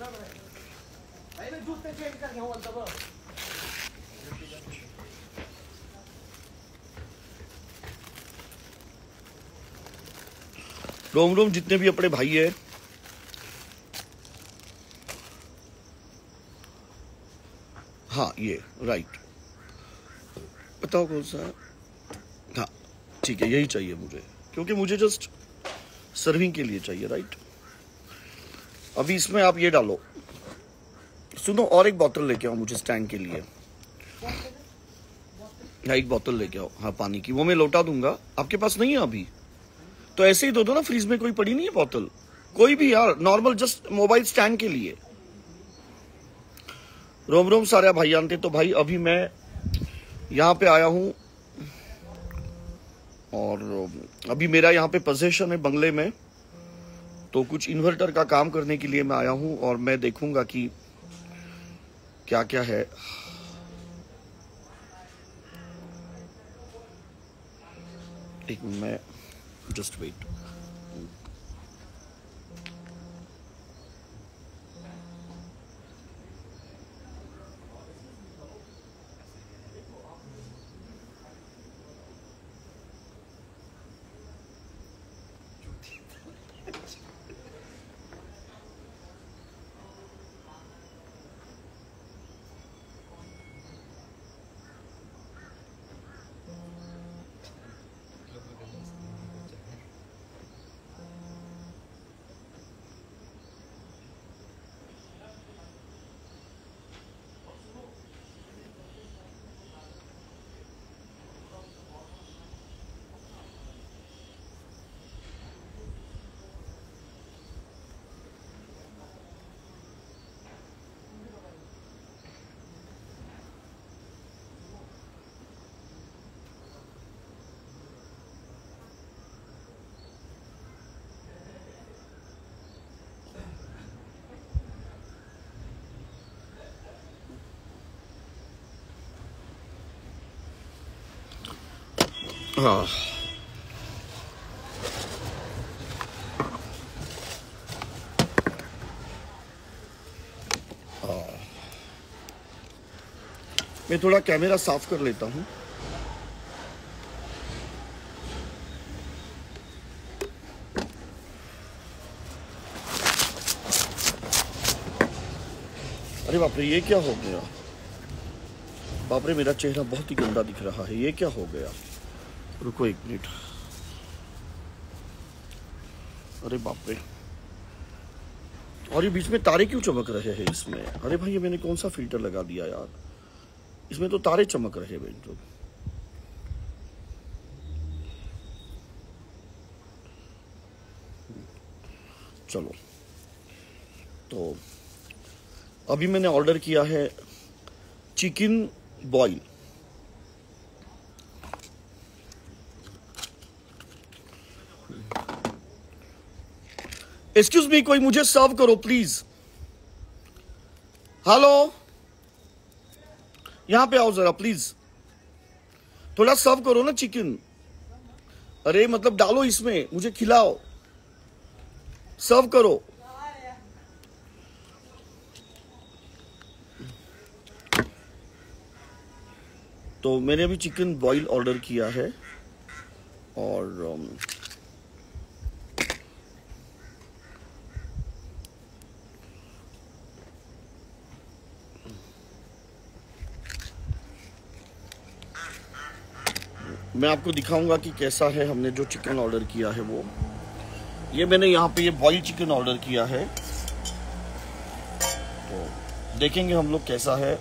रोम रोम जितने भी अपने भाई है, हाँ ये राइट, बताओ कौन सा है? हाँ ठीक है, यही चाहिए मुझे, क्योंकि मुझे जस्ट सर्विंग के लिए चाहिए, राइट। अभी इसमें आप ये डालो। सुनो, और एक बोतल लेके आओ मुझे स्टैंड के लिए। हाँ एक बोतल लेके आओ, हाँ पानी की, वो मैं लौटा दूंगा। आपके पास नहीं है अभी तो ऐसे ही दो ना, फ्रीज में कोई पड़ी नहीं है बोतल, कोई भी यार, नॉर्मल जस्ट मोबाइल स्टैंड के लिए। रोम रोम सारे भाई जानते। तो भाई अभी मैं यहाँ पे आया हूँ और अभी मेरा यहाँ पे पोजीशन है बंगले में, तो कुछ इन्वर्टर का काम करने के लिए मैं आया हूँ और मैं देखूंगा कि क्या क्या है। एक मैं जस्ट वेट। हाँ मैं थोड़ा कैमरा साफ कर लेता हूँ। अरे बाप रे, ये क्या हो गया? बाप रे, मेरा चेहरा बहुत ही गंदा दिख रहा है, ये क्या हो गया? रुको एक मिनट। अरे बाप रे, और ये बीच में तारे क्यों चमक रहे हैं इसमें? अरे भाई, ये मैंने कौन सा फिल्टर लगा दिया यार, इसमें तो तारे चमक रहे हैं तो। चलो, तो अभी मैंने ऑर्डर किया है चिकन बॉईल। एक्सक्यूज मी, कोई मुझे सर्व करो प्लीज। हेलो, यहां पे आओ जरा प्लीज, थोड़ा सर्व करो ना चिकन। अरे मतलब डालो इसमें, मुझे खिलाओ, सर्व करो। तो मैंने अभी चिकन बॉईल ऑर्डर किया है और मैं आपको दिखाऊंगा कि कैसा है। हमने जो चिकन ऑर्डर किया है वो ये मैंने यहाँ पे ये बॉइल्ड चिकन ऑर्डर किया है, तो देखेंगे हम लोग कैसा है।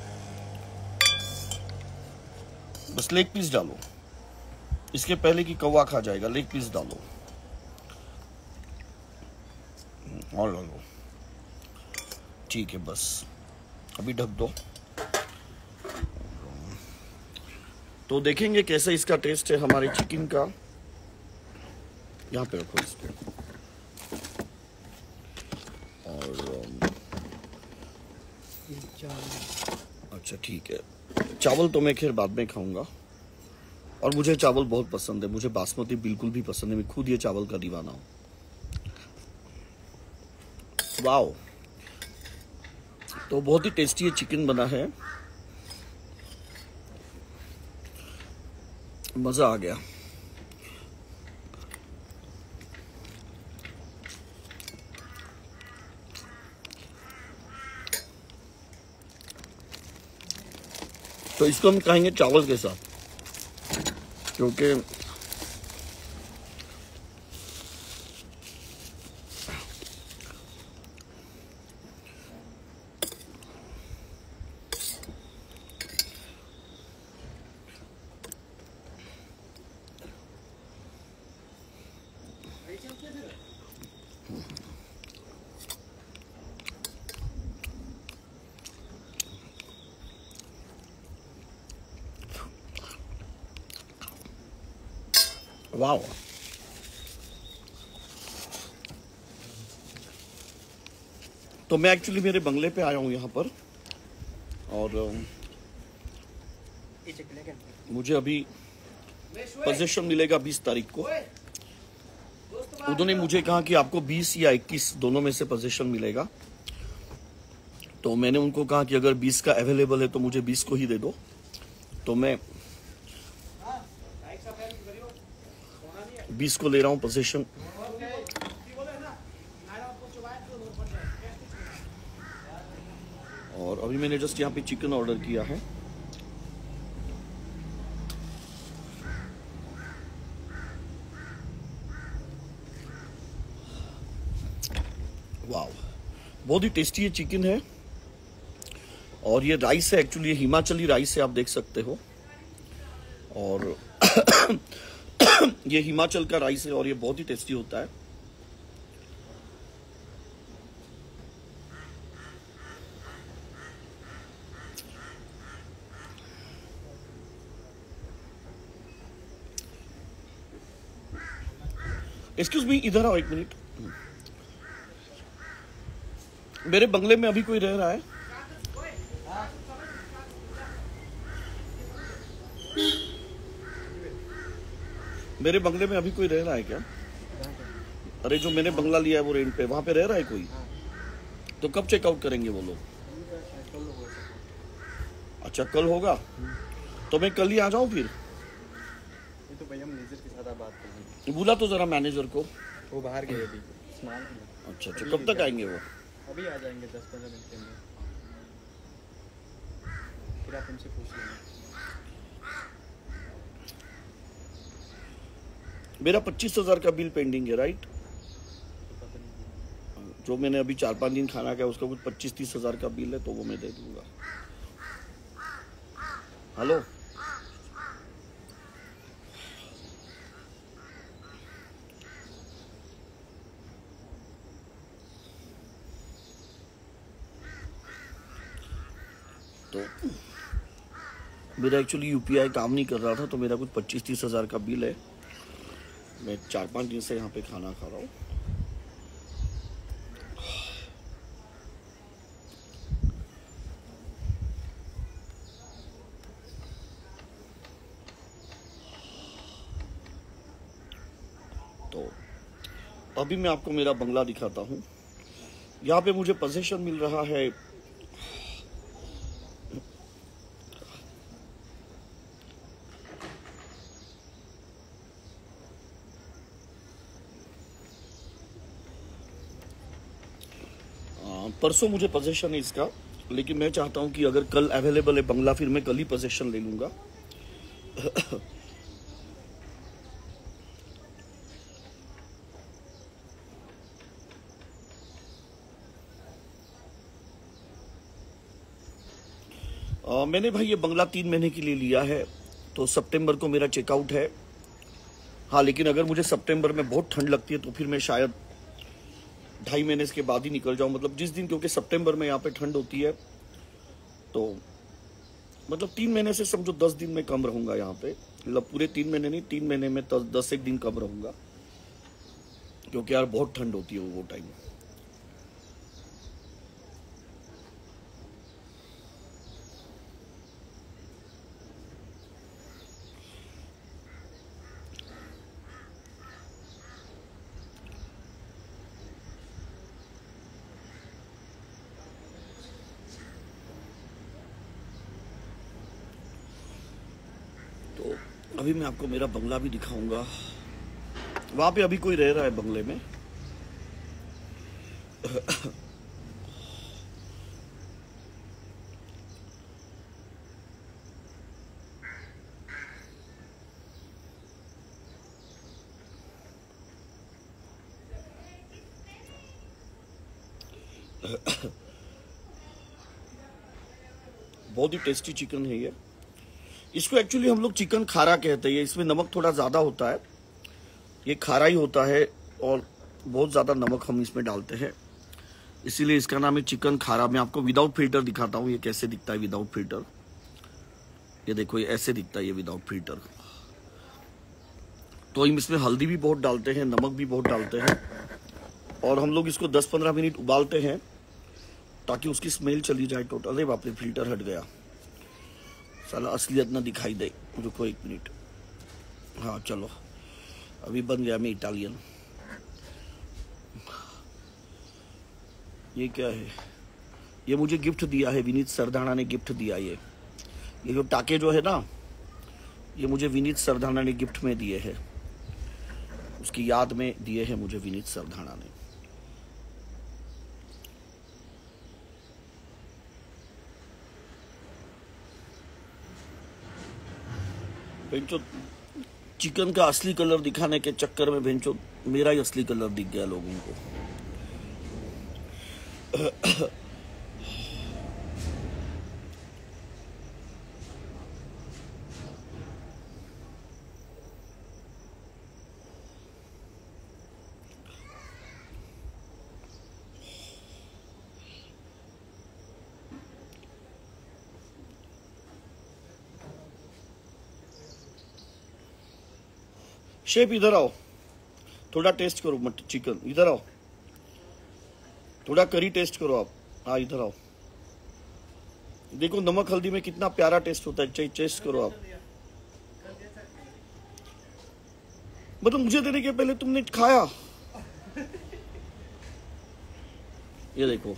बस लेग पीस डालो, इसके पहले कि कौवा खा जाएगा। लेग पीस डालो और डालो, ठीक है। बस अभी ढक दो, तो देखेंगे कैसे इसका टेस्ट है हमारे चिकन का। यहाँ पे रखो इसको, और अच्छा ठीक है। चावल तो मैं खैर बाद में खाऊंगा, और मुझे चावल बहुत पसंद है, मुझे बासमती बिल्कुल भी पसंद है, मैं खुद ये चावल का दीवाना हूँ। वाओ, तो बहुत ही टेस्टी चिकन बना है, मजा आ गया। तो इसको हम खाएंगे चावल के साथ, क्योंकि वाह। तो मैं एक्चुअली मेरे बंगले पे आया हूँ यहाँ पर, और मुझे अभी पोजीशन मिलेगा 20 तारीख को। उन्होंने मुझे कहा कि आपको 20 या 21 दोनों में से पोजीशन मिलेगा। तो मैंने उनको कहा कि अगर 20 का अवेलेबल है तो मुझे 20 को ही दे दो। तो मैं 20 को ले रहा हूँ पोजीशन। और अभी मैंने जस्ट यहाँ पे चिकन ऑर्डर किया है। वाह, बहुत ही टेस्टी ये चिकन है। और ये राइस है, एक्चुअली ये हिमाचली राइस है, आप देख सकते हो। और ये हिमाचल का राइस है और ये बहुत ही टेस्टी होता है। एक्सक्यूज मी, इधर आओ एक मिनट। मेरे बंगले में अभी कोई रह रहा है? मेरे बंगले में अभी कोई रह रहा है क्या? अरे जो मैंने बंगला लिया है वो रेंट पे, वहां पे रह रहा है कोई? तो कब चेकआउट करेंगे वो लोग? अच्छा, कल होगा। तो मैं कल ही आ जाऊं फिर? ये तो भैया मैनेजर के साथ आप बात करेंगे। बोला तो जरा मैनेजर को। वो बाहर गए अभी। अच्छा, कब तक आएंगे वो? अभी आ जाएंगे 10-15 मिनट के अंदर। फिर आप उनसे पूछ लेंगे। मेरा 25,000 का बिल पेंडिंग है, राइट? जो मैंने अभी 4-5 दिन खाना खाया उसका कुछ 25-30 हजार का बिल है, तो वो मैं दे दूंगा। हेलो, तो मेरा एक्चुअली यूपीआई काम नहीं कर रहा था, तो मेरा कुछ 25-30 हजार का बिल है। मैं 4-5 दिन से यहाँ पे खाना खा रहा हूँ। तो अभी मैं आपको मेरा बंगला दिखाता हूँ। यहाँ पे मुझे पोजीशन मिल रहा है परसों मुझे पोजीशन है इसका, लेकिन मैं चाहता हूं कि अगर कल अवेलेबल है बंगला फिर मैं कल ही पोजीशन ले लूंगा। मैंने भाई ये बंगला 3 महीने के लिए लिया है, तो सितंबर को मेरा चेकआउट है। हाँ, लेकिन अगर मुझे सितंबर में बहुत ठंड लगती है तो फिर मैं शायद 2.5 महीने के बाद ही निकल जाऊं। मतलब जिस दिन, क्योंकि सितंबर में यहाँ पे ठंड होती है, तो मतलब 3 महीने से समझो 10 दिन में कम रहूंगा यहाँ पे। मतलब पूरे 3 महीने नहीं, 3 महीने में 10 एक दिन कम रहूंगा, क्योंकि यार बहुत ठंड होती है वो टाइम। अभी मैं आपको मेरा बंगला भी दिखाऊंगा। वहां पे अभी कोई रह रहा है बंगले में। बहुत ही टेस्टी चिकन है ये। इसको एक्चुअली हम लोग चिकन खारा कहते हैं। इसमें नमक थोड़ा ज्यादा होता है, ये खारा ही होता है और बहुत ज्यादा नमक हम इसमें डालते हैं, इसीलिए इसका नाम है चिकन खारा। मैं आपको विदाउट फिल्टर दिखाता हूँ ये कैसे दिखता है विदाउट फिल्टर। ये देखो ये ऐसे दिखता है ये विदाउट फिल्टर। तो हम इसमें हल्दी भी बहुत डालते हैं, नमक भी बहुत डालते हैं और हम लोग इसको 10-15 मिनट उबालते हैं ताकि उसकी स्मेल चली जाए टोटल। अरे बाप रे, फिल्टर हट गया, साला असलियत ना दिखाई दे। रुको 1 मिनट। हाँ चलो, अभी बन गया मैं इटालियन। ये क्या है? ये मुझे गिफ्ट दिया है, विनीत सरदाना ने गिफ्ट दिया। ये जो टाके जो है ना, ये मुझे विनीत सरदाना ने गिफ्ट में दिए हैं, उसकी याद में दिए हैं मुझे विनीत सरदाना ने। भेंचो चिकन का असली कलर दिखाने के चक्कर में भेंचो मेरा ही असली कलर दिख गया लोगों को। शेफ इधर आओ, थोड़ा टेस्ट करो मट चिकन। इधर आओ, थोड़ा करी टेस्ट करो आप। हाँ इधर आओ, देखो नमक हल्दी में कितना प्यारा टेस्ट होता है। टेस्ट करो आप। मतलब मुझे देने के पहले तुमने खाया। ये देखो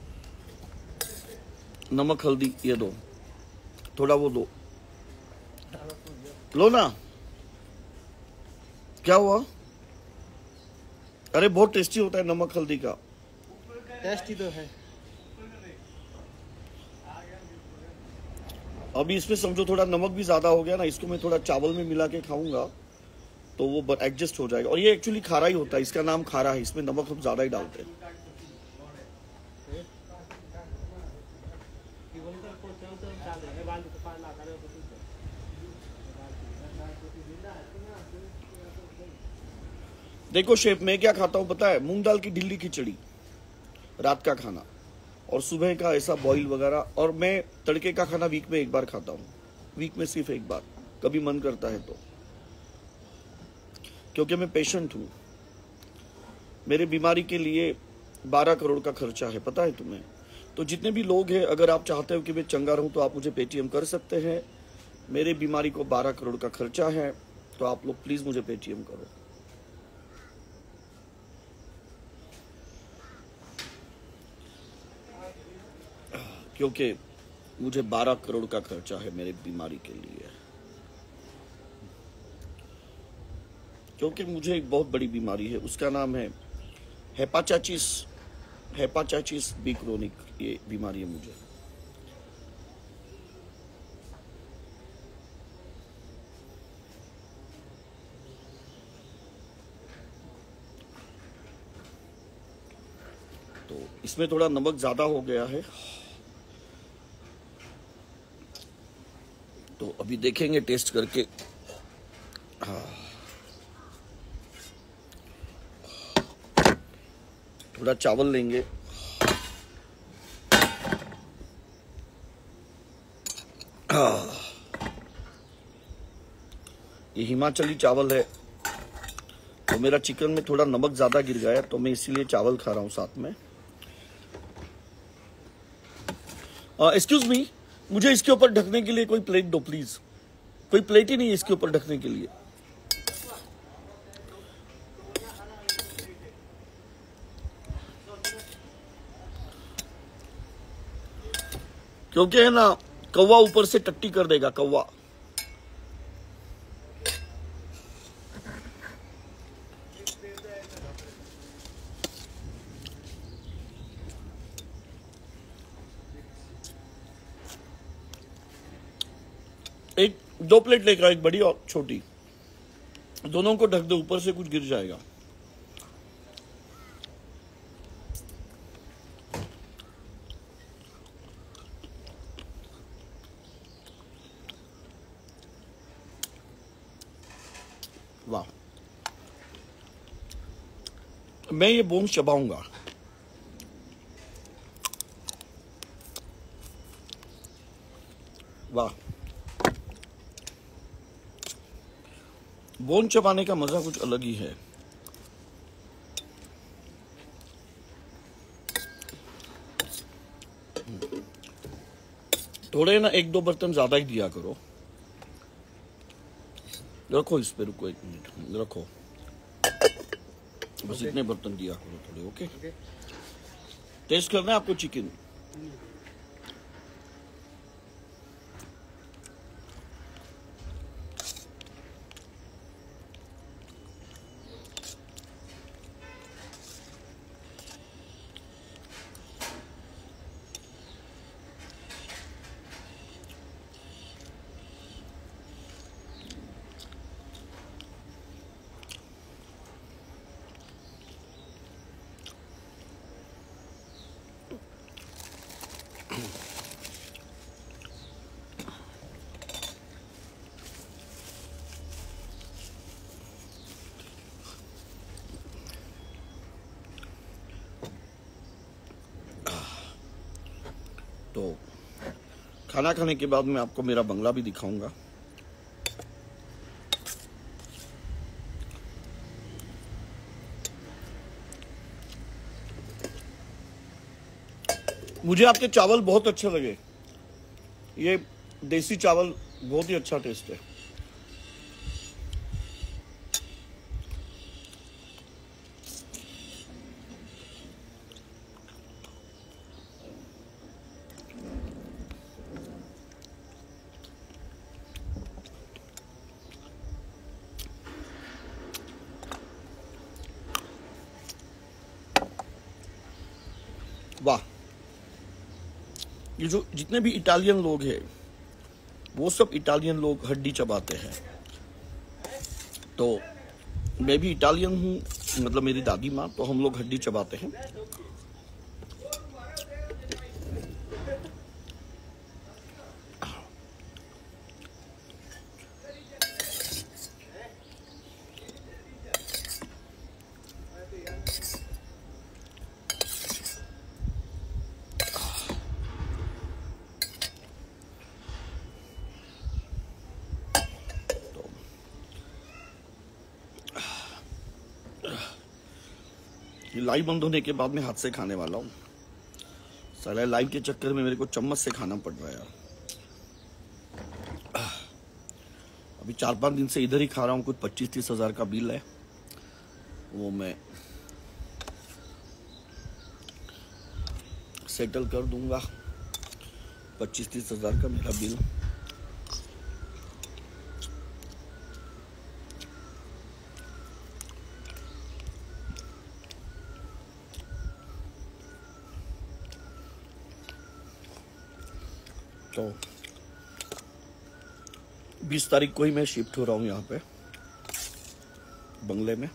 नमक हल्दी, ये दो, थोड़ा वो दो, लो ना। क्या हुआ? अरे बहुत टेस्टी होता है नमक हल्दी का। टेस्टी तो है। अभी इसमें समझो थोड़ा नमक भी ज्यादा हो गया ना, इसको मैं थोड़ा चावल में मिला के खाऊंगा तो वो एडजस्ट हो जाएगा। और ये एक्चुअली खारा ही होता है, इसका नाम खारा है, इसमें नमक हम ज्यादा ही डालते हैं। देखो शेफ, मैं क्या खाता हूँ पता है? मूंग दाल की ढिल्ली खिचड़ी रात का खाना, और सुबह का ऐसा बॉईल वगैरह। और मैं तड़के का खाना वीक में 1 बार खाता हूँ, वीक में सिर्फ 1 बार, कभी मन करता है तो। क्योंकि मैं पेशेंट हूँ, मेरे बीमारी के लिए 12 करोड़ का खर्चा है, पता है तुम्हें? तो जितने भी लोग हैं, अगर आप चाहते हो कि मैं चंगा रहूं तो आप मुझे पेटीएम कर सकते हैं। मेरे बीमारी को 12 करोड़ का खर्चा है, तो आप लोग प्लीज मुझे पेटीएम करो। क्योंकि मुझे 12 करोड़ का खर्चा है मेरे बीमारी के लिए, क्योंकि मुझे एक बहुत बड़ी बीमारी है, उसका नाम है हेपाटाइटिस बी क्रोनिक। ये बीमारी है मुझे। तो इसमें थोड़ा नमक ज्यादा हो गया है, तो अभी देखेंगे टेस्ट करके। हाँ, थोड़ा चावल लेंगे। ये हिमाचली चावल है, तो मेरा चिकन में थोड़ा नमक ज्यादा गिर गया है, तो मैं इसीलिए चावल खा रहा हूं साथ में। एक्सक्यूज मी, मुझे इसके ऊपर ढकने के लिए कोई प्लेट दो प्लीज। कोई प्लेट ही नहीं है इसके ऊपर ढकने के लिए। क्योंकि है ना, कौवा ऊपर से टट्टी कर देगा, कौवा। एक 2 प्लेट लेकर, एक बड़ी और छोटी, दोनों को ढक दो, ऊपर से कुछ गिर जाएगा। वाह, मैं ये बोन्स चबाऊंगा। वाह, बोन चबाने का मजा कुछ अलग ही है। थोड़े ना 1-2 बर्तन ज्यादा ही दिया करो। रखो इस पे, रुको 1 मिनट, रखो। बस इतने बर्तन दिया करो थोड़े। ओके, टेस्ट करना है आपको चिकन? तो खाना खाने के बाद मैं आपको मेरा बंगला भी दिखाऊंगा। मुझे आपके चावल बहुत अच्छे लगे। ये देसी चावल बहुत ही अच्छा टेस्ट है। वाह, ये जो जितने भी इटालियन लोग हैं वो सब इटालियन लोग हड्डी चबाते हैं। तो मैं भी इटालियन हूँ, मतलब मेरी दादी माँ, तो हम लोग हड्डी चबाते हैं। लाइव बंद होने के बाद मैं हाथ से खाने वाला हूँ। साला लाइव के चक्कर में मेरे को चम्मच से खाना पड़ रहा है यार। अभी 4-5 दिन से इधर ही खा रहा हूँ। कुछ 25-30 हजार का बिल है, वो मैं सेटल कर दूंगा। 25-30 हजार का मेरा बिल। तो 20 तारीख को ही मैं शिफ्ट हो रहा हूँ यहाँ पे बंगले में।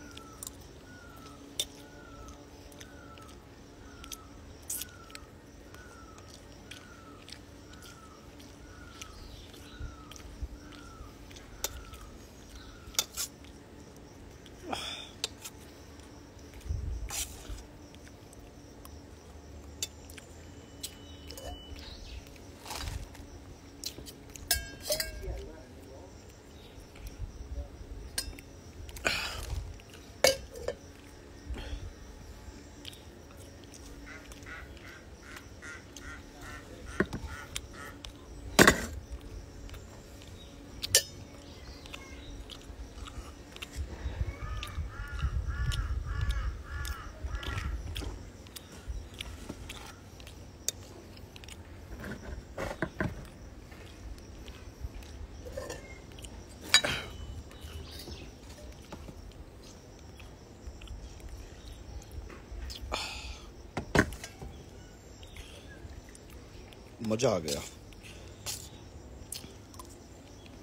मजा आ गया।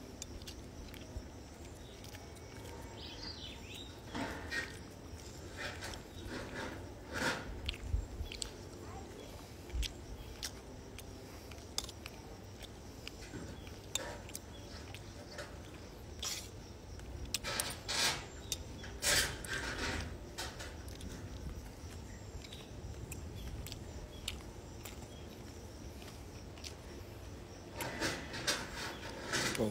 तो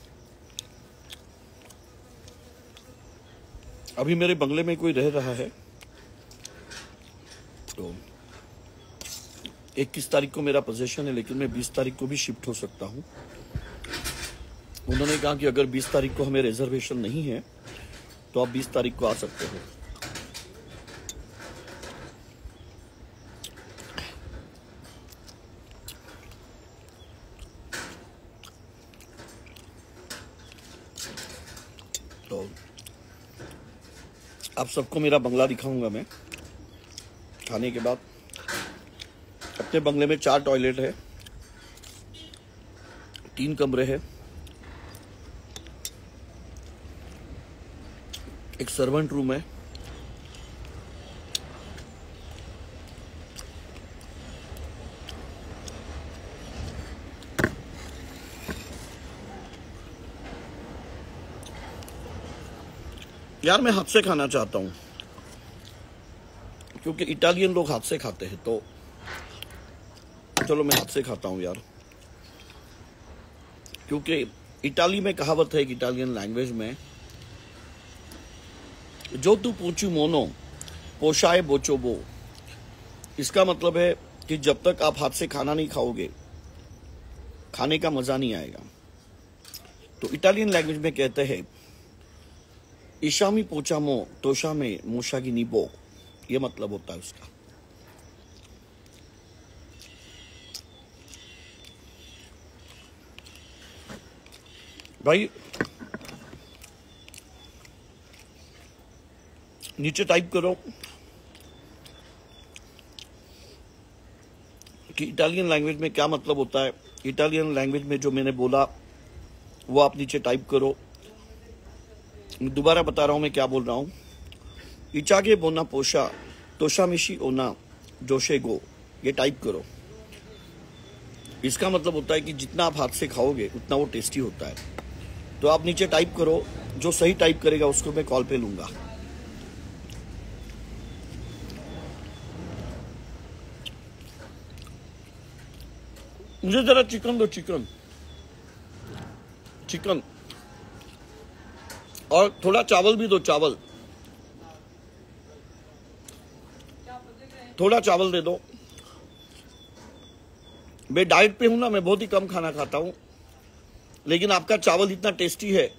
अभी मेरे बंगले में कोई रह रहा है, तो 21 तारीख को मेरा पोजीशन है, लेकिन मैं 20 तारीख को भी शिफ्ट हो सकता हूं। उन्होंने कहा कि अगर 20 तारीख को हमें रिजर्वेशन नहीं है तो आप 20 तारीख को आ सकते हो। तो आप सबको मेरा बंगला दिखाऊंगा मैं खाने के बाद। अपने बंगले में 4 टॉयलेट है, 3 कमरे हैं, एक सर्वेंट रूम है, यार मैं हाथ से खाना चाहता हूं क्योंकि इटालियन लोग हाथ से खाते हैं, तो चलो मैं हाथ से खाता हूं यार। क्योंकि इटाली में कहावत है, इटालियन लैंग्वेज में, जो तू पूछू मोनो पोशाए बोचो बो। इसका मतलब है कि जब तक आप हाथ से खाना नहीं खाओगे खाने का मजा नहीं आएगा। तो इटालियन लैंग्वेज में कहते हैं ईशामी पोचा मो तोशा में मोशागी नीबो, ये मतलब होता है उसका। भाई नीचे टाइप करो कि इटालियन लैंग्वेज में क्या मतलब होता है। इटालियन लैंग्वेज में जो मैंने बोला वो आप नीचे टाइप करो। दोबारा बता रहा हूं मैं क्या बोल रहा हूं। इचागे बोना पोशा तोशामिशी ओना जोशे गो, ये टाइप करो। इसका मतलब होता है कि जितना आप हाथ से खाओगे उतना वो टेस्टी होता है। तो आप नीचे टाइप करो, जो सही टाइप करेगा उसको मैं कॉल पे लूंगा। मुझे जरा चिकन दो, चिकन चिकन, और थोड़ा चावल भी दो, चावल, थोड़ा चावल दे दो। मैं डाइट पे हूं ना, मैं बहुत ही कम खाना खाता हूं, लेकिन आपका चावल इतना टेस्टी है।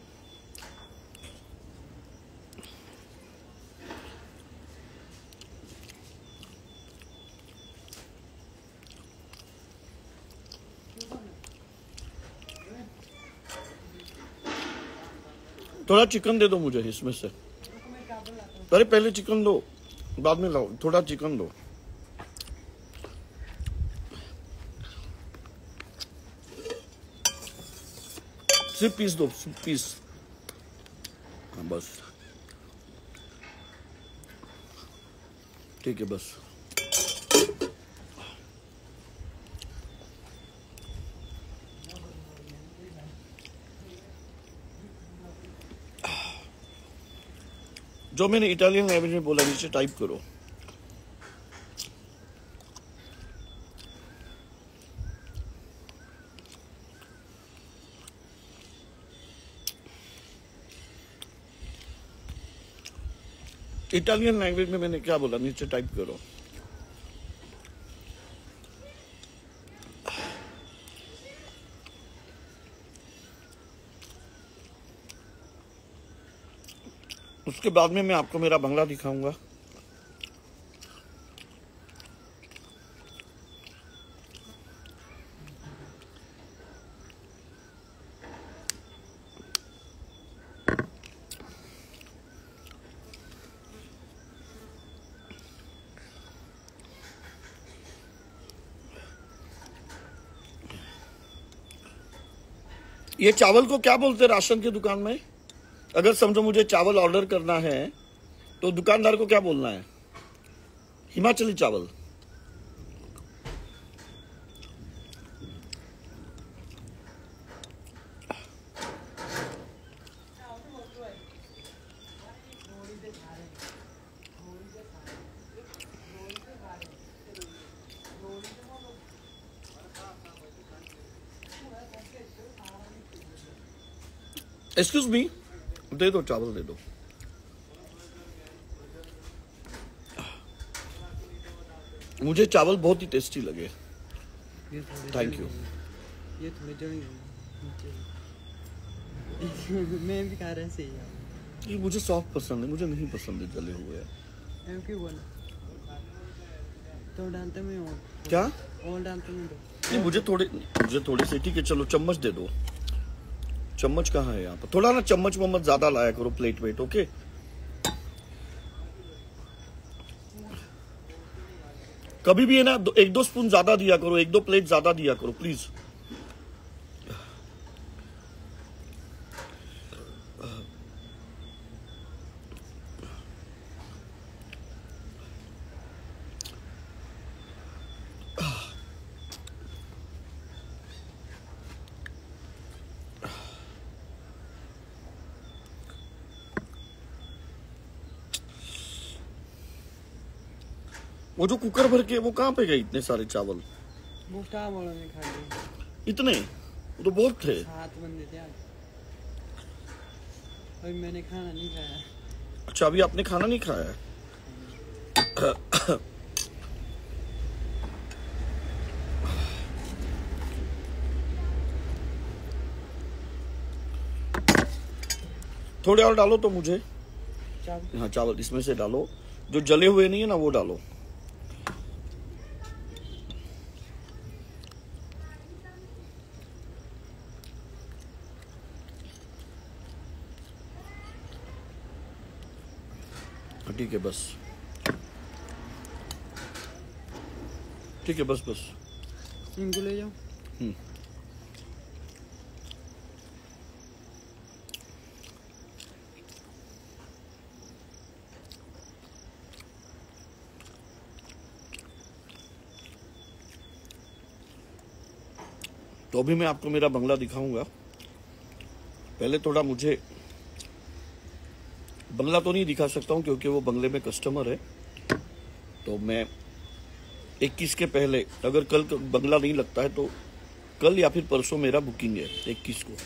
थोड़ा चिकन दे दो मुझे इसमें से। अरे पहले चिकन दो, बाद में लाओ, थोड़ा चिकन दो। सिर्फ पीस दो, सिर्फ पीस। हाँ बस ठीक है, बस। जो मैंने इटालियन लैंग्वेज में बोला नीचे टाइप करो। इटालियन लैंग्वेज में मैंने क्या बोला नीचे टाइप करो। उसके बाद में मैं आपको मेरा बंगला दिखाऊंगा। ये चावल को क्या बोलते हैं राशन की दुकान में? अगर समझो मुझे चावल ऑर्डर करना है तो दुकानदार को क्या बोलना है? हिमाचली चावल। एक्सक्यूज मी, दे दो चावल दे दो। मुझे चावल बहुत ही टेस्टी लगे। Thank you. ये थोड़े जड़ी मैं भी खा रहा सही है। ये मुझे सॉफ्ट पसंद है, मुझे नहीं पसंद है जले हुए। एम क्यों बोला तो डालते में और क्या? और डालते में दो। नहीं, मुझे थोड़े से ठीक है, चलो चम्मच दे दो। चम्मच कहाँ है यहाँ पर? थोड़ा ना चम्मच वम्मच ज्यादा लाया करो प्लेट वेट, ओके? कभी भी है ना, एक दो स्पून ज्यादा दिया करो, एक दो प्लेट ज्यादा दिया करो प्लीज। वो जो कुकर भर के वो कहाँ पे गए इतने सारे चावल? वो स्टाफ वालों ने खा लिए। इतने? वो तो बहुत थे। 7 बंदे थे आज। अभी मैंने खाना नहीं खाया। अच्छा, अभी आपने खाना नहीं खाया है? थोड़े और डालो तो मुझे। चावल? हाँ चावल इसमें से डालो, जो जले हुए नहीं है ना वो डालो। ठीक है बस, ठीक है बस बस। इनको ले जाओ। तो अभी मैं आपको मेरा बंगला दिखाऊंगा। पहले थोड़ा मुझे बंगला तो नहीं दिखा सकता हूँ क्योंकि वो बंगले में कस्टमर है। तो मैं 21 के पहले, अगर कल बंगला नहीं लगता है तो कल या फिर परसों मेरा बुकिंग है 21 को।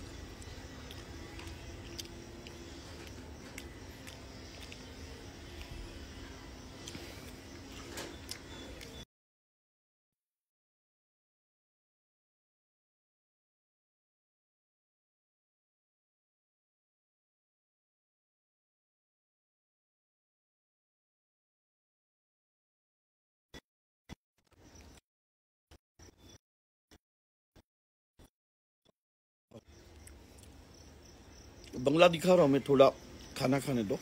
बंगला दिखा रहा हूं मैं, थोड़ा खाना खाने दो।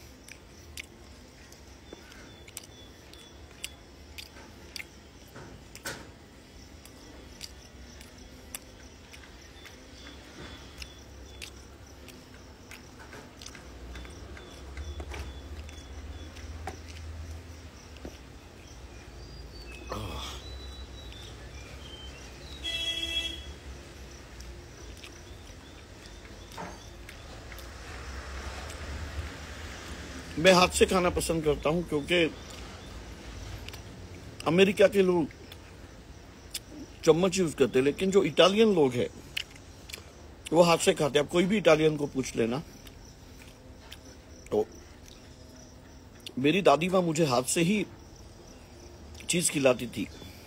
मैं हाथ से खाना पसंद करता हूं क्योंकि अमेरिका के लोग चम्मच यूज करते हैं, लेकिन जो इटालियन लोग हैं वो हाथ से खाते हैं। आप कोई भी इटालियन को पूछ लेना। तो मेरी दादी माँ मुझे हाथ से ही चीज खिलाती थी।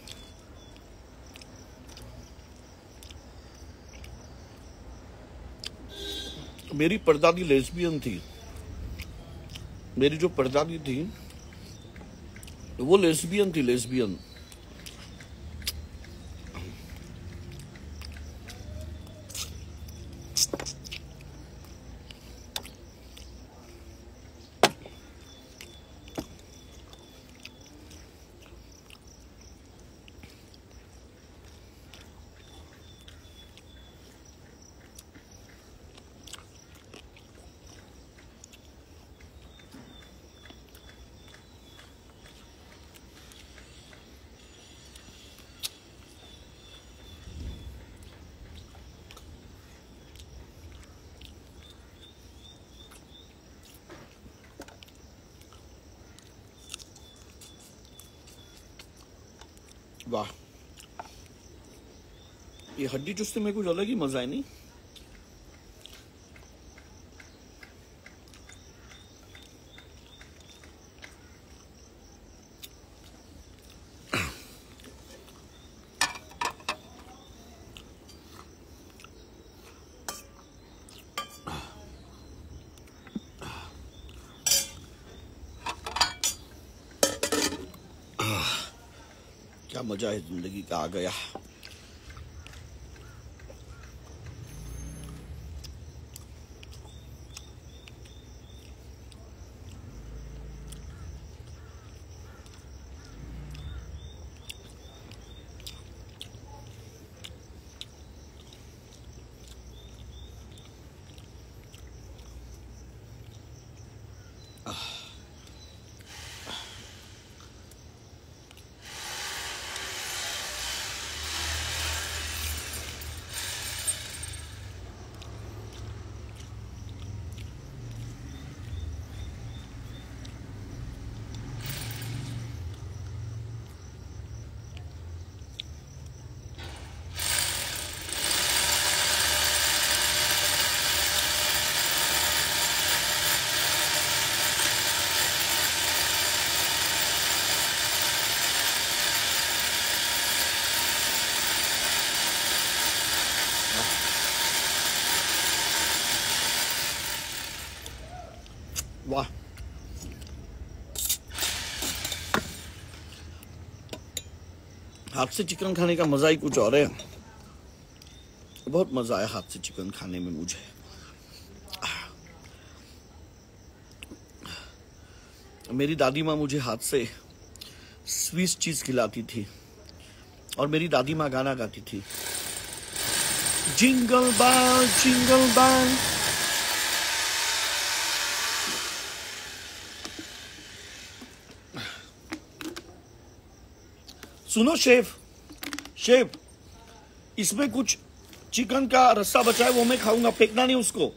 मेरी परदादी लेस्बियन थी। मेरी जो परदादी थी वो लेस्बियन थी, लेस्बियन। वाह, ये हड्डी चुस्ते में कुछ अलग ही मजा है नहीं? मजा है जिंदगी का आ गया। वाह, हाथ से चिकन खाने का मजा ही कुछ और है। बहुत मजा आया हाथ से चिकन खाने में मुझे। मेरी दादी माँ मुझे हाथ से स्विस चीज खिलाती थी और मेरी दादी माँ गाना गाती थी, जिंगल बेल जिंगल बेल। सुनो शेफ, शेफ इसमें कुछ चिकन का रस्सा बचा है, वो मैं खाऊंगा, फेंकना नहीं उसको।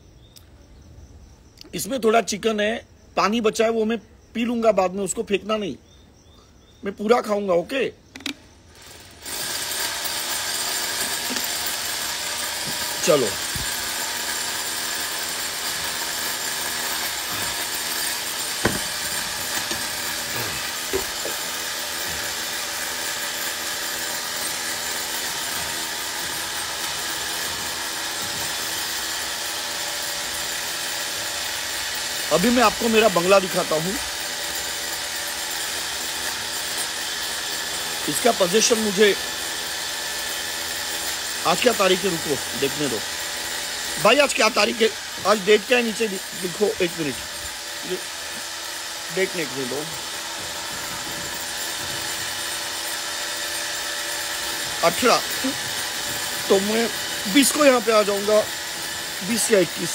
इसमें थोड़ा चिकन है, पानी बचा है, वो मैं पी लूंगा बाद में, उसको फेंकना नहीं, मैं पूरा खाऊंगा। ओके चलो। अभी मैं आपको मेरा बंगला दिखाता हूं। इसका पोजीशन मुझे आज क्या तारीख है, रुको देखने दो भाई, आज क्या तारीख है, आज डेट क्या है नीचे लिखो, एक मिनट डेट लिखने दो। 18, तो मैं 20 को यहाँ पे आ जाऊंगा, 20 या 21।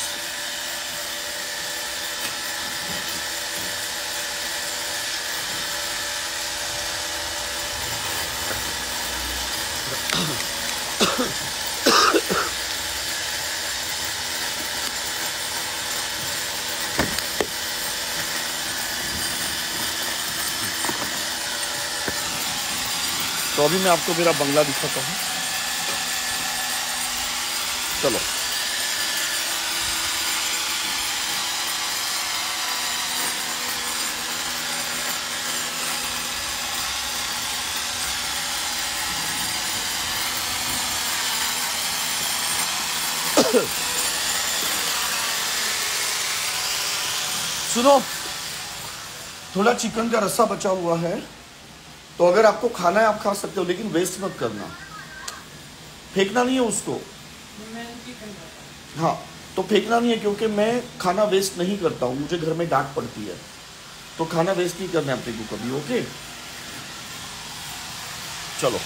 तो अभी मैं आपको मेरा बंगला दिखाता हूं, चलो। सुनो, थोड़ा चिकन का रस्सा बचा हुआ है, तो अगर आपको खाना है आप खा सकते हो, लेकिन वेस्ट मत करना, फेंकना नहीं है उसको। हाँ तो फेंकना नहीं है, क्योंकि मैं खाना वेस्ट नहीं करता हूँ, मुझे घर में डांट पड़ती है, तो खाना वेस्ट नहीं करना है अपने को कभी। ओके चलो,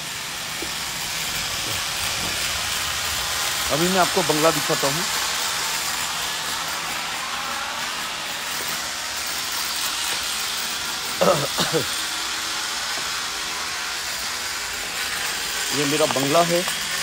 अभी मैं आपको बंगला दिखाता हूँ। ये मेरा बंगला है,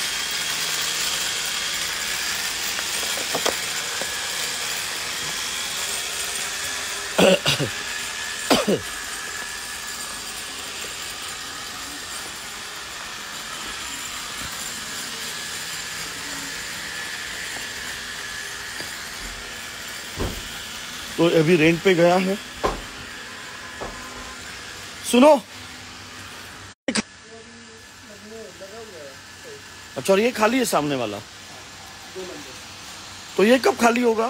तो अभी रेंट पे गया है। सुनो, अच्छा और ये खाली है सामने वाला, तो ये कब खाली होगा?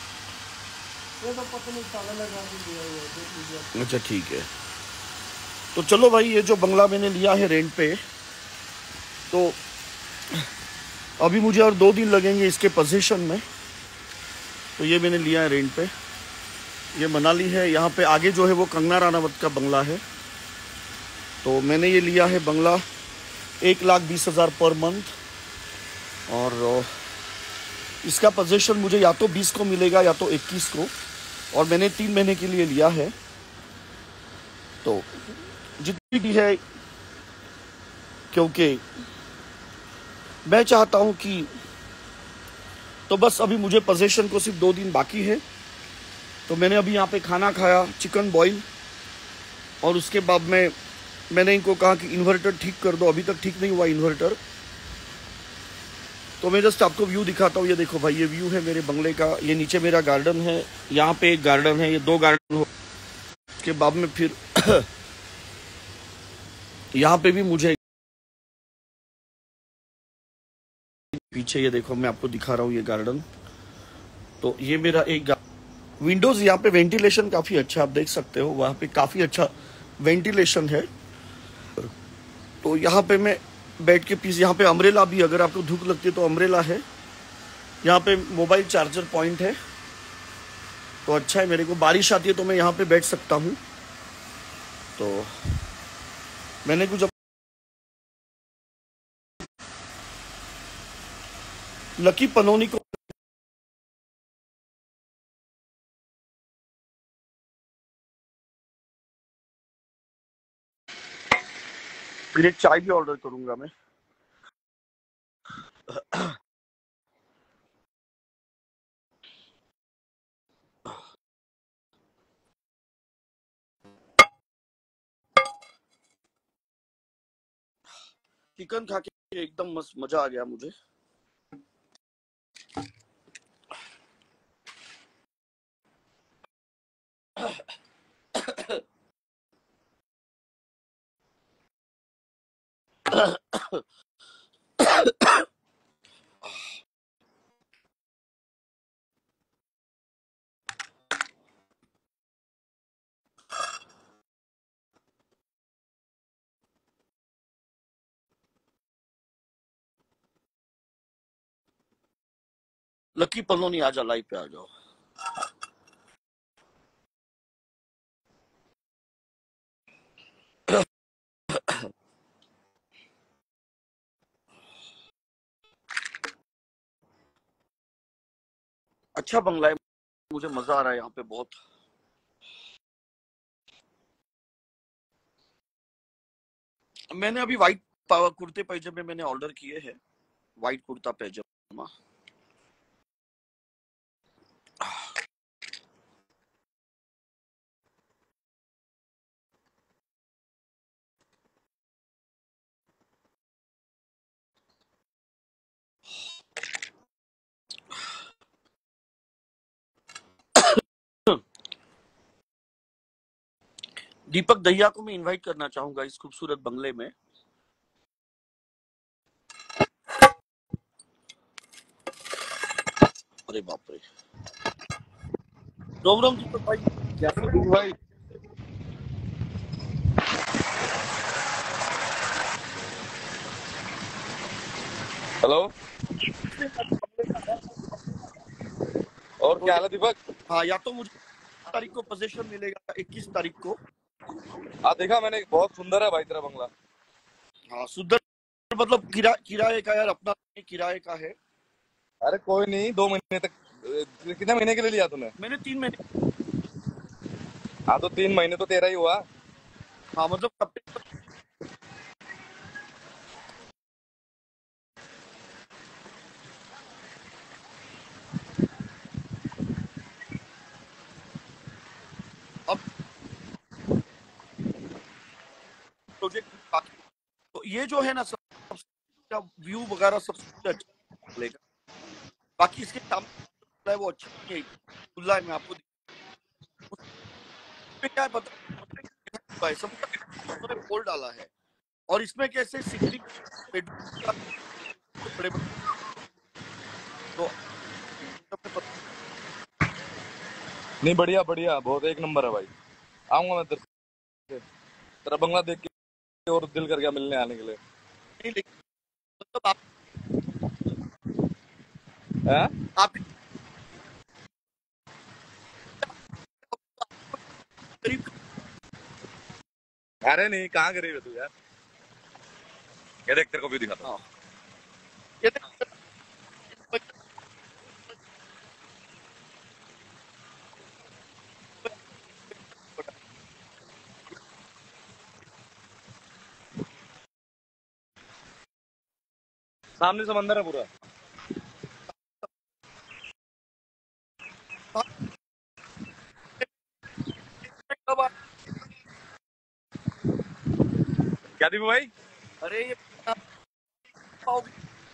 अच्छा ठीक है। तो चलो भाई, ये जो बंगला मैंने लिया है रेंट पे, तो अभी मुझे और 2 दिन लगेंगे इसके पोजीशन में। तो ये मैंने लिया है रेंट पे, ये मनाली है। यहाँ पे आगे जो है वो कंगना राणावत का बंगला है। तो मैंने ये लिया है बंगला 1,20,000 पर मंथ, और इसका पोजीशन मुझे या तो 20 को मिलेगा या तो 21 को, और मैंने 3 महीने के लिए लिया है। तो जितनी भी है, क्योंकि मैं चाहता हूं कि, तो बस अभी मुझे पोजीशन को सिर्फ 2 दिन बाकी है। तो मैंने अभी यहाँ पे खाना खाया, चिकन बॉईल, और उसके बाद मैंने इनको कहा कि इन्वर्टर ठीक कर दो। अभी तक ठीक नहीं हुआ इन्वर्टर। तो मैं जस्ट आपको व्यू दिखाता हूँ। ये देखो भाई, ये व्यू है मेरे बंगले का। ये नीचे मेरा गार्डन है, यहाँ पे एक गार्डन है, ये 2 गार्डन हो। उसके बाद में फिर यहाँ पे भी मुझे पीछे, ये देखो मैं आपको दिखा रहा हूँ ये गार्डन। तो ये मेरा एक विंडोज, यहाँ पे वेंटिलेशन काफी अच्छा, आप देख सकते हो, वहां पे काफी अच्छा वेंटिलेशन है। तो यहाँ पे मैं बैठ के पीस, यहाँ पे अम्ब्रेला भी, अगर आपको धूप लगती है तो अम्ब्रेला है। यहाँ पे मोबाइल चार्जर पॉइंट है, तो अच्छा है। मेरे को बारिश आती है तो मैं यहाँ पे बैठ सकता हूँ। तो मैंने कुछ लकी पनोनी को फिर एक चाय भी ऑर्डर करूंगा मैं। चिकन खा के एकदम मस्त मजा आ गया मुझे। लकी पनोनी आ जाओ, लाइव पे आ जाओ। अच्छा बंगला है, मुझे मजा आ रहा है यहाँ पे बहुत। मैंने अभी व्हाइट कुर्ते पैजामे मैंने ऑर्डर किए हैं, व्हाइट कुर्ता पैजामा। दीपक दहिया को मैं इनवाइट करना चाहूंगा इस खूबसूरत बंगले में। अरे बाप रे, रोम रोम दीपक भाई। क्या भाई? हेलो, और क्या हाल है दीपक? हाँ, या तो मुझे तारीख को पोजीशन मिलेगा, 21 तारीख को। देखा मैंने, बहुत सुंदर है भाई तेरा बंगला। हाँ, सुंदर मतलब किराए का यार, अपना किराए का है। अरे कोई नहीं, 2 महीने तक। कितने महीने के लिए लिया तूने? मैंने 3 महीने। हाँ तो 3 महीने तो तेरा ही हुआ। हाँ मतलब अब प्रोजेक्ट बाकी। तो ये जो है ना, सब व्यू वगैरह सबसे अच्छा मिलेगा। बाकी इसके सामने है वो अच्छा नहीं है, खुला है। मैं आपको क्या है पता है, सब पोल डाला है, और इसमें कैसे 60 बेडरूम बड़े बड़े। तो नहीं, बढ़िया बढ़िया, बहुत एक नंबर है भाई। आऊंगा मैं तेरे से। तेरा बंगला देख के और दिल कर गया मिलने आने के लिए। नहीं लेकिन मतलब आप हैं? करीब अरे नहीं, कहाँ गरीब है तू यार? ये देख तेरे को भी दिखाता हूँ। हाँ ये देख, सामने समंदर है पूरा। क्या दीपू भाई? अरे ये पाओगे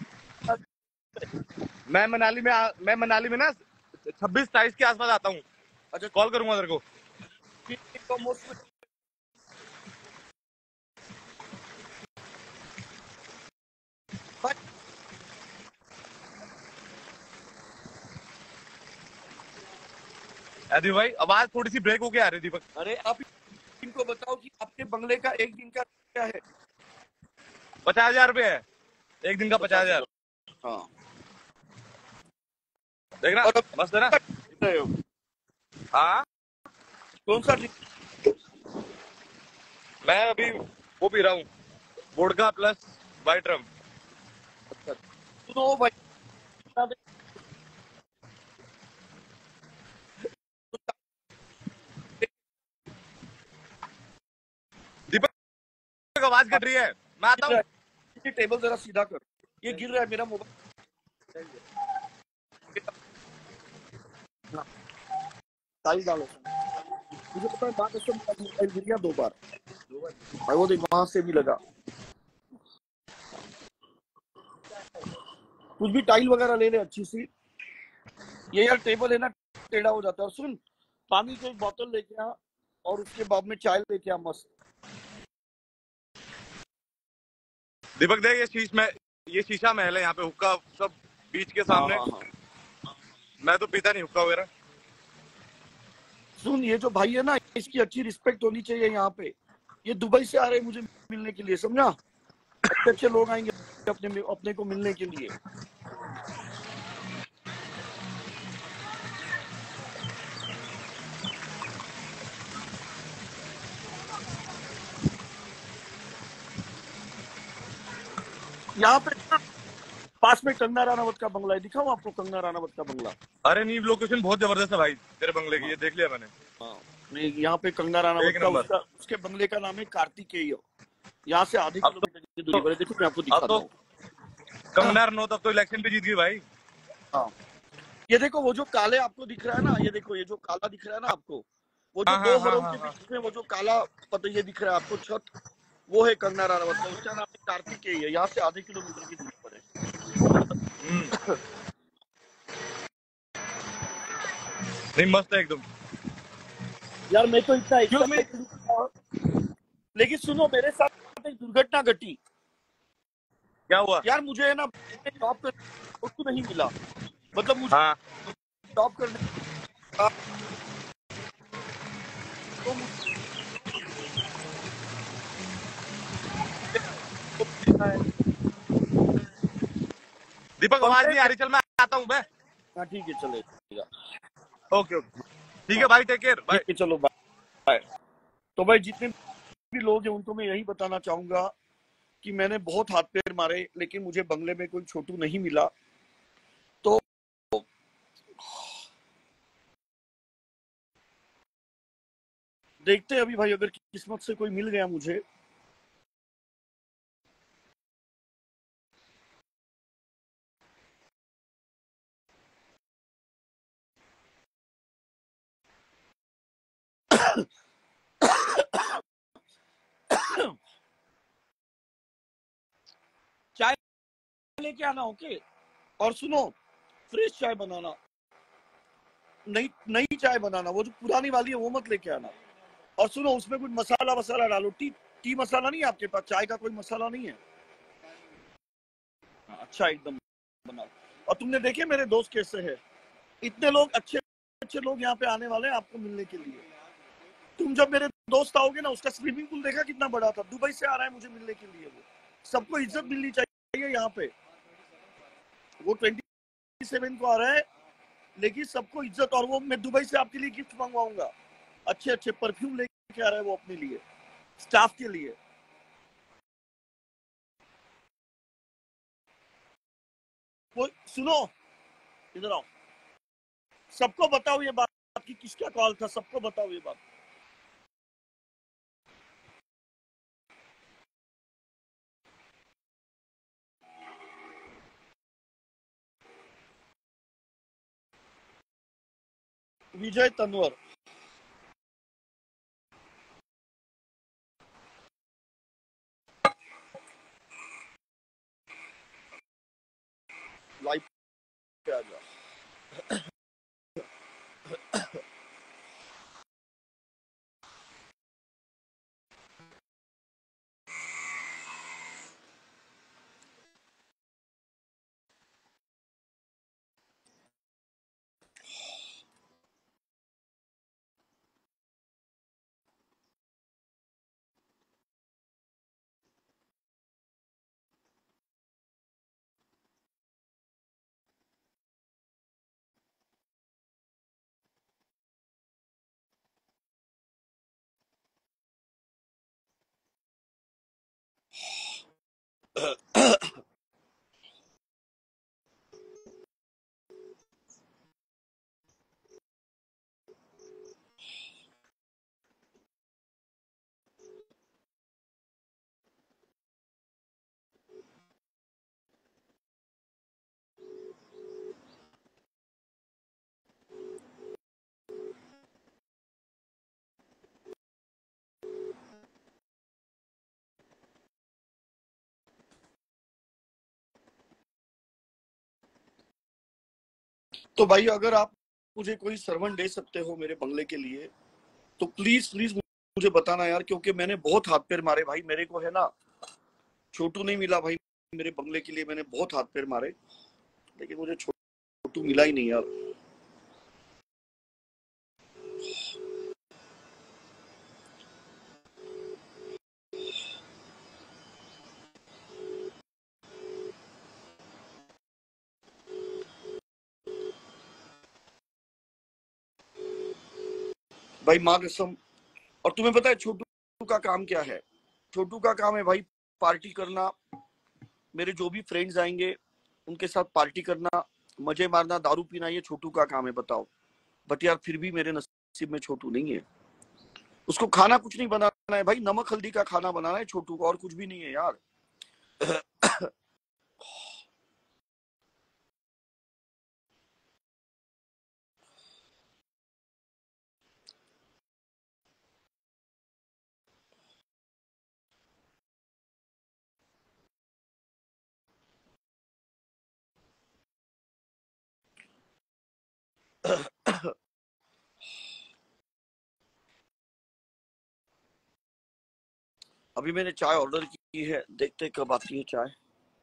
मैं मनाली में ना 26-27 के आसपास आता हूँ। अच्छा कॉल करूंगा तेरे को। ऑलमोस्ट दीपक भाई आवाज थोड़ी सी ब्रेक होके आ रही है दीपक। अरे आप इनको बताओ कि आपके बंगले का एक दिन का क्या है? 50,000 रुपये है एक दिन का। 50,000। हाँ देखना और अब मस्त है ना। रहे हो हाँ कौन सा मैं अभी वो पी रहा हूँ, वोडका प्लस वाइट रम। सुनो भाई दीपक आवाज कट रही है, मैं आता हूँ। ये टेबल जरा सीधा कर, ये गिर रहा है मेरा मोबाइल। टाइल डालो मुझे पता है बात इससे मोबाइल गिर गया 2 बार और वो देख वहां से भी लगा। कुछ भी टाइल वगैरह ले ले अच्छी सी। ये यार टेबल है ना टेढ़ा हो जाता है। और सुन पानी की एक बोतल लेके आ और उसके बाद में चाय लेके आ मस्त। दीपक देख ये शीशा महल है यहाँ पे, हुक्का सब बीच के सामने। हाँ। मैं तो पीता नहीं हुक्का वगैरह। सुन ये जो भाई है ना इसकी अच्छी रिस्पेक्ट होनी चाहिए यहाँ पे। ये दुबई से आ रहे हैं मुझे मिलने के लिए, समझा? अच्छे अच्छे लोग आएंगे अपने को मिलने के लिए। यहाँ पे ना पास में कंगना राणावत का बंगला है, दिखाऊं आपको कंगना राणावत का बंगला? अरे नीव लोकेशन बहुत जबरदस्त है भाई तेरे बंगले की, ये देख लिया मैंने। हाँ नहीं यहाँ पे कंगना राणावत एक का नंबर। उसके बंगले का नाम है कार्तिकेय। यहाँ से आधे अब किलोमीटर की दूरी पर है। देखो मैं आपको अब दिखाता तो हूँ। कंगना रनौत अब तो इलेक्शन भी जीत गई भाई। हाँ ये देखो वो जो काले आपको दिख रहा है ना, ये देखो ये जो काला दिख रहा है ना आपको, वो जो हाँ दो हाँ हाँ हरों हाँ के हाँ। बीच में वो जो काला पता ये दिख रहा है आपको छत, वो है कंगना राणावत का। उसका नाम है कार्तिकेय है। यहाँ से आधे किलोमीटर की दूरी पर है। नहीं मस्त है एकदम। यार मैं तो इतना क्यों मैं एक्साइटेड हूँ, लेकिन सुनो मेरे साथ एक दुर्घटना घटी। क्या हुआ? यार मुझे है ना जॉब करने को नहीं मिला। मतलब मुझे हाँ जॉब करने का तो मुझे है। दीपक आवाज नहीं आ रही, चल मैं आता हूँ मैं। हाँ ठीक है चलेगा। ओके ओके ठीक है भाई, टेक केयर बाय। ठीक है चलो बाय। तो भाई जितने भी लोग हैं उनको मैं यही बताना चाहूंगा कि मैंने बहुत हाथ पैर मारे लेकिन मुझे बंगले में कोई छोटू नहीं मिला। तो देखते हैं अभी भाई, अगर किस्मत से कोई मिल गया मुझे चाय लेके आना। ओके और सुनो फ्रेश चाय बनाना, नई नई चाय बनाना, वो जो पुरानी वाली है वो मत लेके आना। और सुनो उसमें कुछ मसाला वसाला डालो। टी मसाला नहीं है आपके पास? चाय का कोई मसाला नहीं है? अच्छा एकदम बनाओ। और तुमने देखे मेरे दोस्त कैसे है? इतने लोग अच्छे अच्छे लोग यहाँ पे आने वाले हैं आपको मिलने के लिए। तुम जब मेरे दोस्त आओगे ना, उसका स्विमिंग पूल देखा कितना बड़ा था। दुबई से आ रहा है मुझे मिलने के लिए। वो सबको इज्जत मिलनी चाहिए यहाँ पे। वो 27 को आ रहा है, लेकिन सबको इज्जत। और वो मैं दुबई से आपके लिए गिफ्ट मंगवाऊंगा, अच्छे अच्छे परफ्यूम लेके आ रहा है वो अपने लिए, स्टाफ के लिए। वो सुनो, इधर आओ, सबको बताओ ये बात कि किसका कॉल था, सबको बताओ ये बात। विजय तनवर। लाइव पे आ जाओ। तो भाई अगर आप मुझे कोई सर्वन दे सकते हो मेरे बंगले के लिए, तो प्लीज प्लीज मुझे बताना यार, क्योंकि मैंने बहुत हाथ पैर मारे भाई। मेरे को है ना, छोटू नहीं मिला भाई मेरे बंगले के लिए। मैंने बहुत हाथ पैर मारे, लेकिन मुझे छोटू मिला ही नहीं यार। भाई माँ कसम। और तुम्हें पता है छोटू का काम क्या है? छोटू का काम है भाई पार्टी करना। मेरे जो भी फ्रेंड्स आएंगे उनके साथ पार्टी करना, मजे मारना, दारू पीना, ये छोटू का काम है, बताओ। बट यार फिर भी मेरे नसीब में छोटू नहीं है। उसको खाना कुछ नहीं बनाना है भाई, नमक हल्दी का खाना बनाना है छोटू को, और कुछ भी नहीं है यार। अभी मैंने चाय ऑर्डर की है, देखते कब आती है चाय।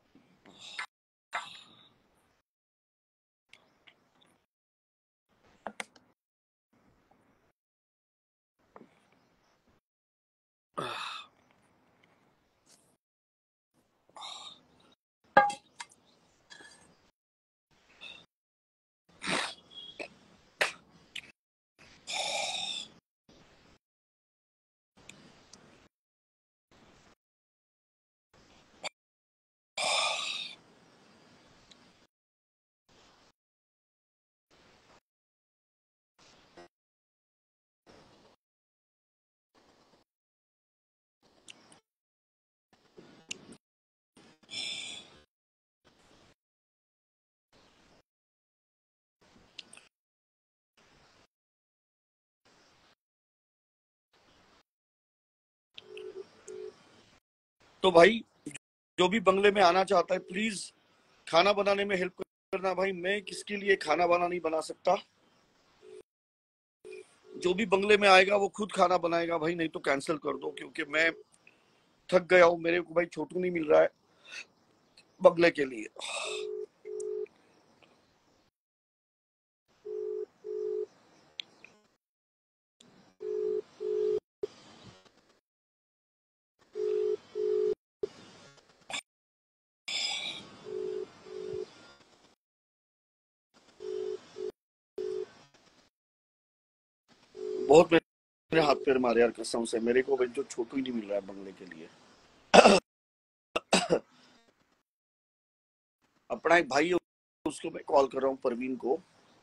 तो भाई जो भी बंगले में आना चाहता है, प्लीज खाना बनाने में हेल्प करना भाई। मैं किसके लिए खाना बना नहीं बना सकता। जो भी बंगले में आएगा वो खुद खाना बनाएगा भाई, नहीं तो कैंसिल कर दो, क्योंकि मैं थक गया हूँ। मेरे को भाई छोटू नहीं मिल रहा है बंगले के लिए। बहुत मेरे हाथ पैर मारे यार कसम से, मेरे को जो छोटू ही नहीं मिल रहा है बंगले के लिए। अपना एक भाई है, उसको मैं कॉल कर रहा हूँ, परवीन को,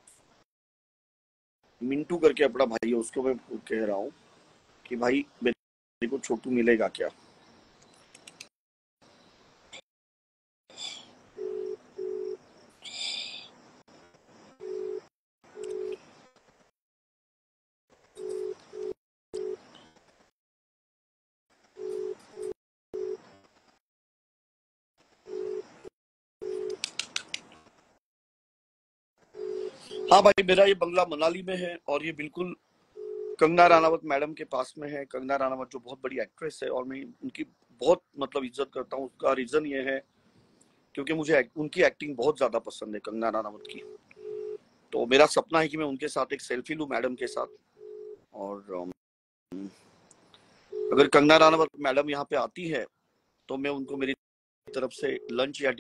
मिंटू करके अपना भाई है, उसको मैं कह रहा हूँ कि भाई मेरे को छोटू मिलेगा क्या। हाँ भाई, मेरा ये बंगला मनाली में है और ये बिल्कुल कंगना रनावत मैडम के पास में है। कंगना रनावत जो बहुत बड़ी एक्ट्रेस है और मैं उनकी बहुत मतलब इज्जत करता हूँ। उसका रीजन ये है क्योंकि मुझे उनकी एक्टिंग बहुत ज्यादा पसंद है, कंगना रनावत की। तो मेरा सपना है कि मैं उनके साथ एक सेल्फी लूं मैडम के साथ। और अगर कंगना रनावत मैडम यहाँ पे आती है तो मैं उनको मेरी तरफ से लंच या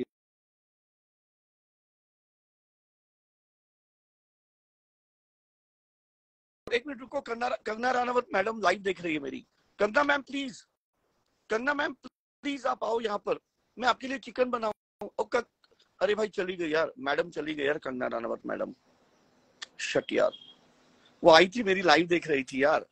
एक मिनट रुको, कंगना रनावत मैडम लाइव देख रही है मेरी। Kangana ma'am please, Kangana ma'am please आप आओ यहाँ पर, मैं आपके लिए चिकन बनाऊं। अरे भाई चली गई यार मैडम, चली गई यार कंगना रनावत मैडम। शट यार, वो आई थी मेरी लाइव देख रही थी यार।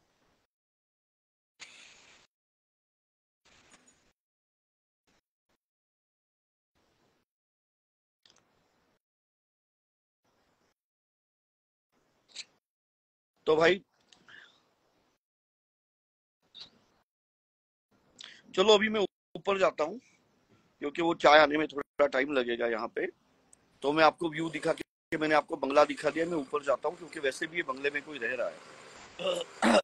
तो भाई चलो अभी मैं ऊपर जाता हूँ क्योंकि वो चाय आने में थोड़ा टाइम लगेगा यहाँ पे। तो मैं आपको व्यू दिखा के, मैंने आपको बंगला दिखा दिया, मैं ऊपर जाता हूँ क्योंकि वैसे भी ये बंगले में कोई रह रहा है।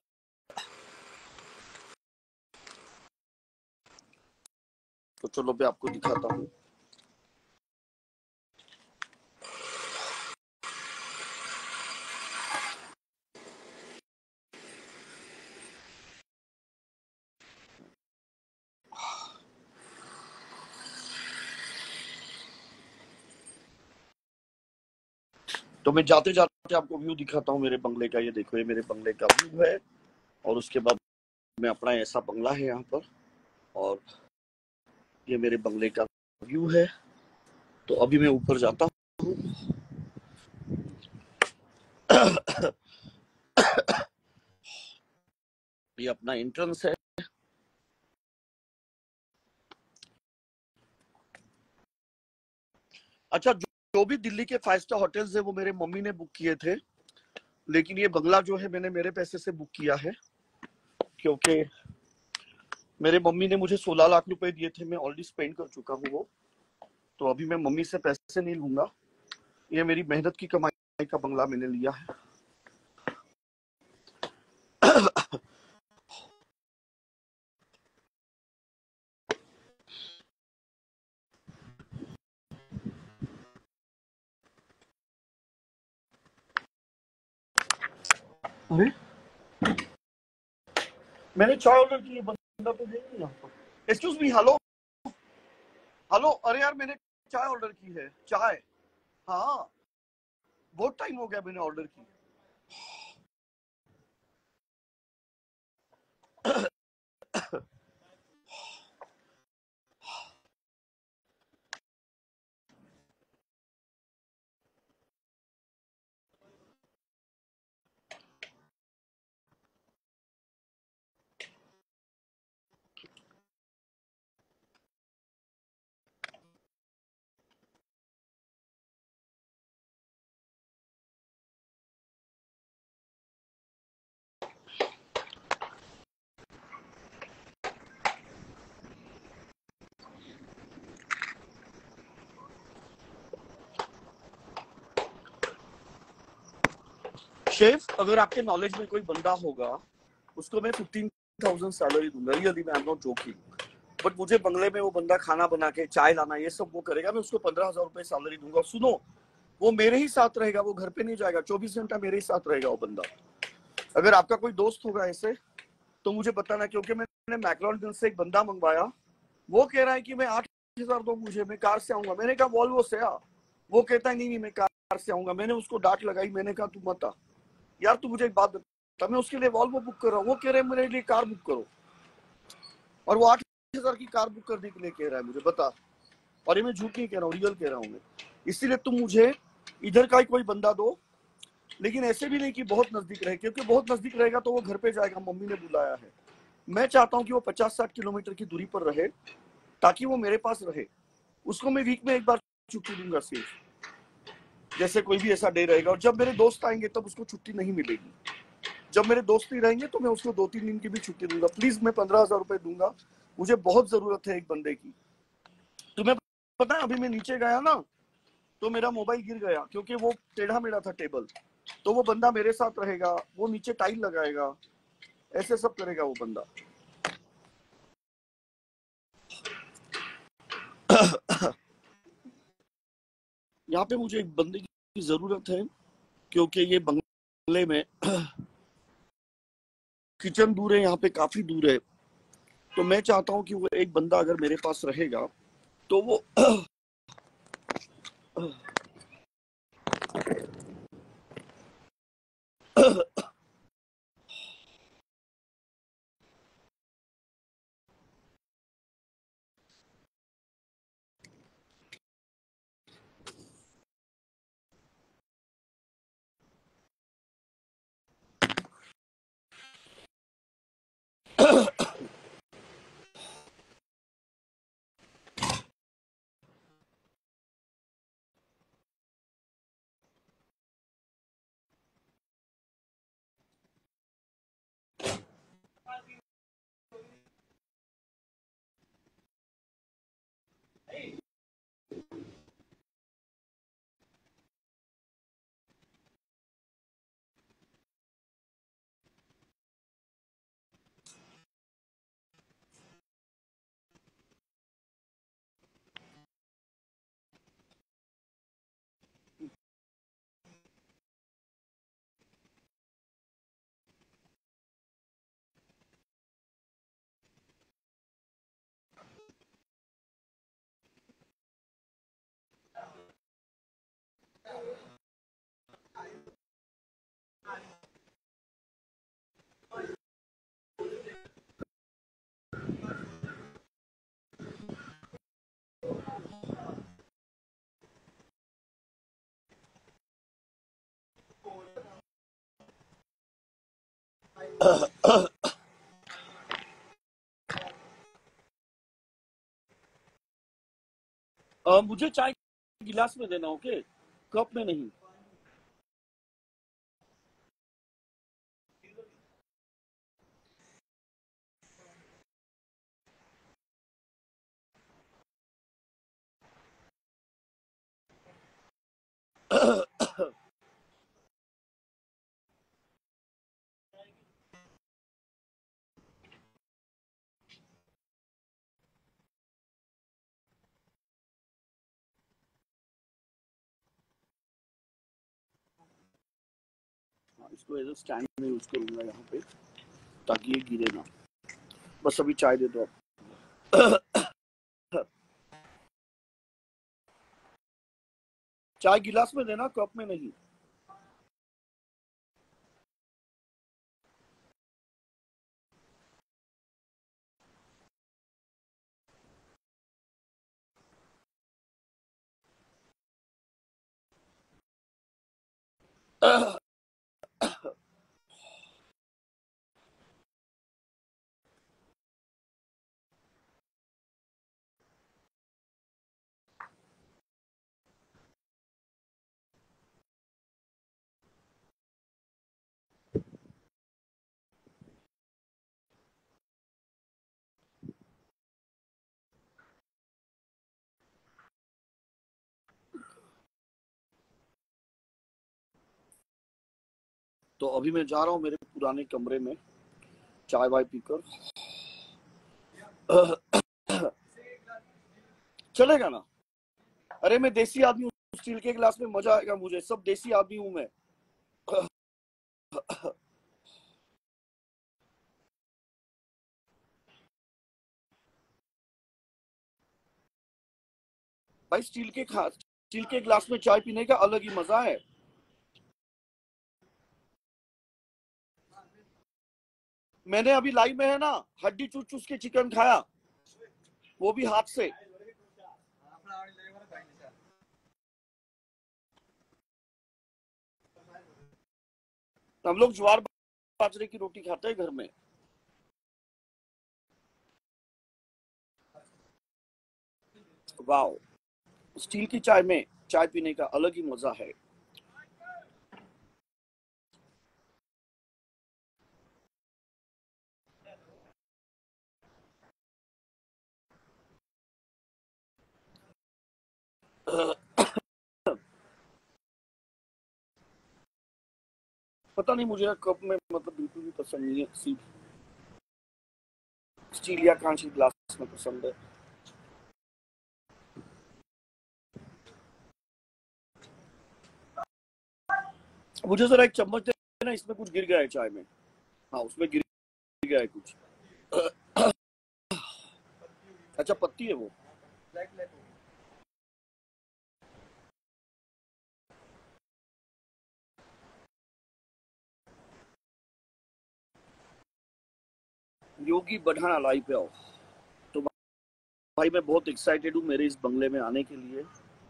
तो चलो मैं आपको दिखाता हूँ। तो मैं जाते जाते आपको व्यू दिखाता हूँ मेरे बंगले का। ये देखो, ये मेरे बंगले का व्यू है और उसके बाद में अपना ऐसा बंगला है यहाँ पर और ये मेरे बंगले का व्यू है। तो अभी मैं ऊपर जाता हूँ। ये अपना एंट्रेंस है। अच्छा, जो भी दिल्ली के 5 स्टार होटल्स है वो मेरे मम्मी ने बुक किए थे, लेकिन ये बंगला जो है मैंने मेरे पैसे से बुक किया है क्योंकि मेरे मम्मी ने मुझे 16 लाख रुपए दिए थे, मैं ऑलरेडी स्पेंड कर चुका हूँ वो। तो अभी मैं मम्मी से पैसे नहीं लूंगा, ये मेरी मेहनत की कमाई का बंगला मैंने लिया है। अरे मैंने चाय ऑर्डर की है, बंदा तो है नहीं यहाँ पर। Excuse me, hello hello. अरे यार मैंने चाय ऑर्डर की है, चाय। हाँ, बहुत टाइम हो गया मैंने ऑर्डर की। शेफ, अगर आपके नॉलेज में कोई बंदा होगा उसको मैं 15,000 सैलरी दूंगा, really I am not joking. But मुझे बंगले में वो बंदा खाना बना के चाय लाना ये सब वो करेगा, मैं उसको 15,000 रुपए सैलरी दूंगा। सुनो, वो मेरे ही साथ रहेगा, वो घर पे नहीं जाएगा, 24 घंटा मेरे ही साथ रहेगा वो बंदा। अगर आपका कोई दोस्त होगा ऐसे तो मुझे बताना, क्योंकि मैंने मैकडॉनल्ड से एक बंदा मंगवाया, वो कह रहा है कि मैं 8,000 दो मुझे, मैं कार से आऊंगा। मैंने कहा वॉल्वो से आ, वो कहता है नहीं नहीं मैं कार से आऊंगा। मैंने उसको डांट लगाई, मैंने कहा तू मत आ। यार तू मुझे एक बात तब मैं उसके लिए वॉल्वो बुक कर रहा हूँ, वो कह रहे हैं मेरे लिए कार बुक करो, और वो 8,000 की कार बुक करने के लिए कह रहा है मुझे, बता। और ये मैं झूठ नहीं कह रहा हूँ, रियल कह रहा हूँ मैं। इसीलिए तुम मुझे इधर का ही कोई बंदा दो, लेकिन ऐसे भी नहीं कि बहुत नजदीक रहे, क्योंकि बहुत नजदीक रहेगा तो वो घर पे जाएगा, मम्मी ने बुलाया है। मैं चाहता हूँ कि वो 50-60 किलोमीटर की दूरी पर रहे, ताकि वो मेरे पास रहे। उसको मैं वीक में एक बार छुट्टी दूंगा सिर्फ, जैसे कोई भी ऐसा डे रहेगा। और जब मेरे दोस्त आएंगे तब उसको छुट्टी नहीं मिलेगी। जब मेरे दोस्त नहीं रहेंगे तो मैं उसको 2-3 दिन की भी छुट्टी दूंगा। प्लीज, मैं 15,000 रुपए दूंगा, मुझे बहुत जरूरत है एक बंदे की। तुम्हें पता है, अभी मैं नीचे गया ना तो मेरा मोबाइल गिर गया, क्योंकि वो टेढ़ा मेढ़ा था टेबल। तो वो बंदा मेरे साथ रहेगा, वो नीचे टाइल लगाएगा, ऐसे सब करेगा वो बंदा। यहाँ पे मुझे एक बंदे की जरूरत है, क्योंकि ये बंगले में किचन दूर है, यहाँ पे काफी दूर है। तो मैं चाहता हूँ कि वो एक बंदा अगर मेरे पास रहेगा तो वो मुझे चाय गिलास में देना, ओके, कप में नहीं। इसको एज स्टैंड में यूज करूंगा यहाँ पे, ताकि ये गिरे ना। बस अभी चाय दे दो आप। चाय गिलास में देना, कप में नहीं। तो अभी मैं जा रहा हूँ मेरे पुराने कमरे में, चाय वाय पीकर। चलेगा ना? अरे मैं देसी आदमी हूँ, स्टील के गिलास में मजा आएगा मुझे, सब देसी आदमी हूँ मैं। भाई स्टील के गिलास में चाय पीने का अलग ही मजा है। मैंने अभी लाइव में है ना हड्डी चूस चूस के चिकन खाया, वो भी हाथ से। हम लोग ज्वार बाजरे की रोटी खाते हैं घर में। वाओ, स्टील की चाय में चाय पीने का अलग ही मजा है। पता नहीं मुझे कप में मतलब बिल्कुल भी पसंद नहीं है, सिर्फ स्टील या कांच की ग्लास में पसंद है। मुझे जरा एक चम्मच देना, इसमें कुछ गिर गया है चाय में। हाँ, उसमें गिर गया है कुछ। अच्छा, पत्ती है वो। योगी बढ़ाना लाइव पे आओ। तो भाई मैं बहुत एक्साइटेड हूँ मेरे इस बंगले में आने के लिए।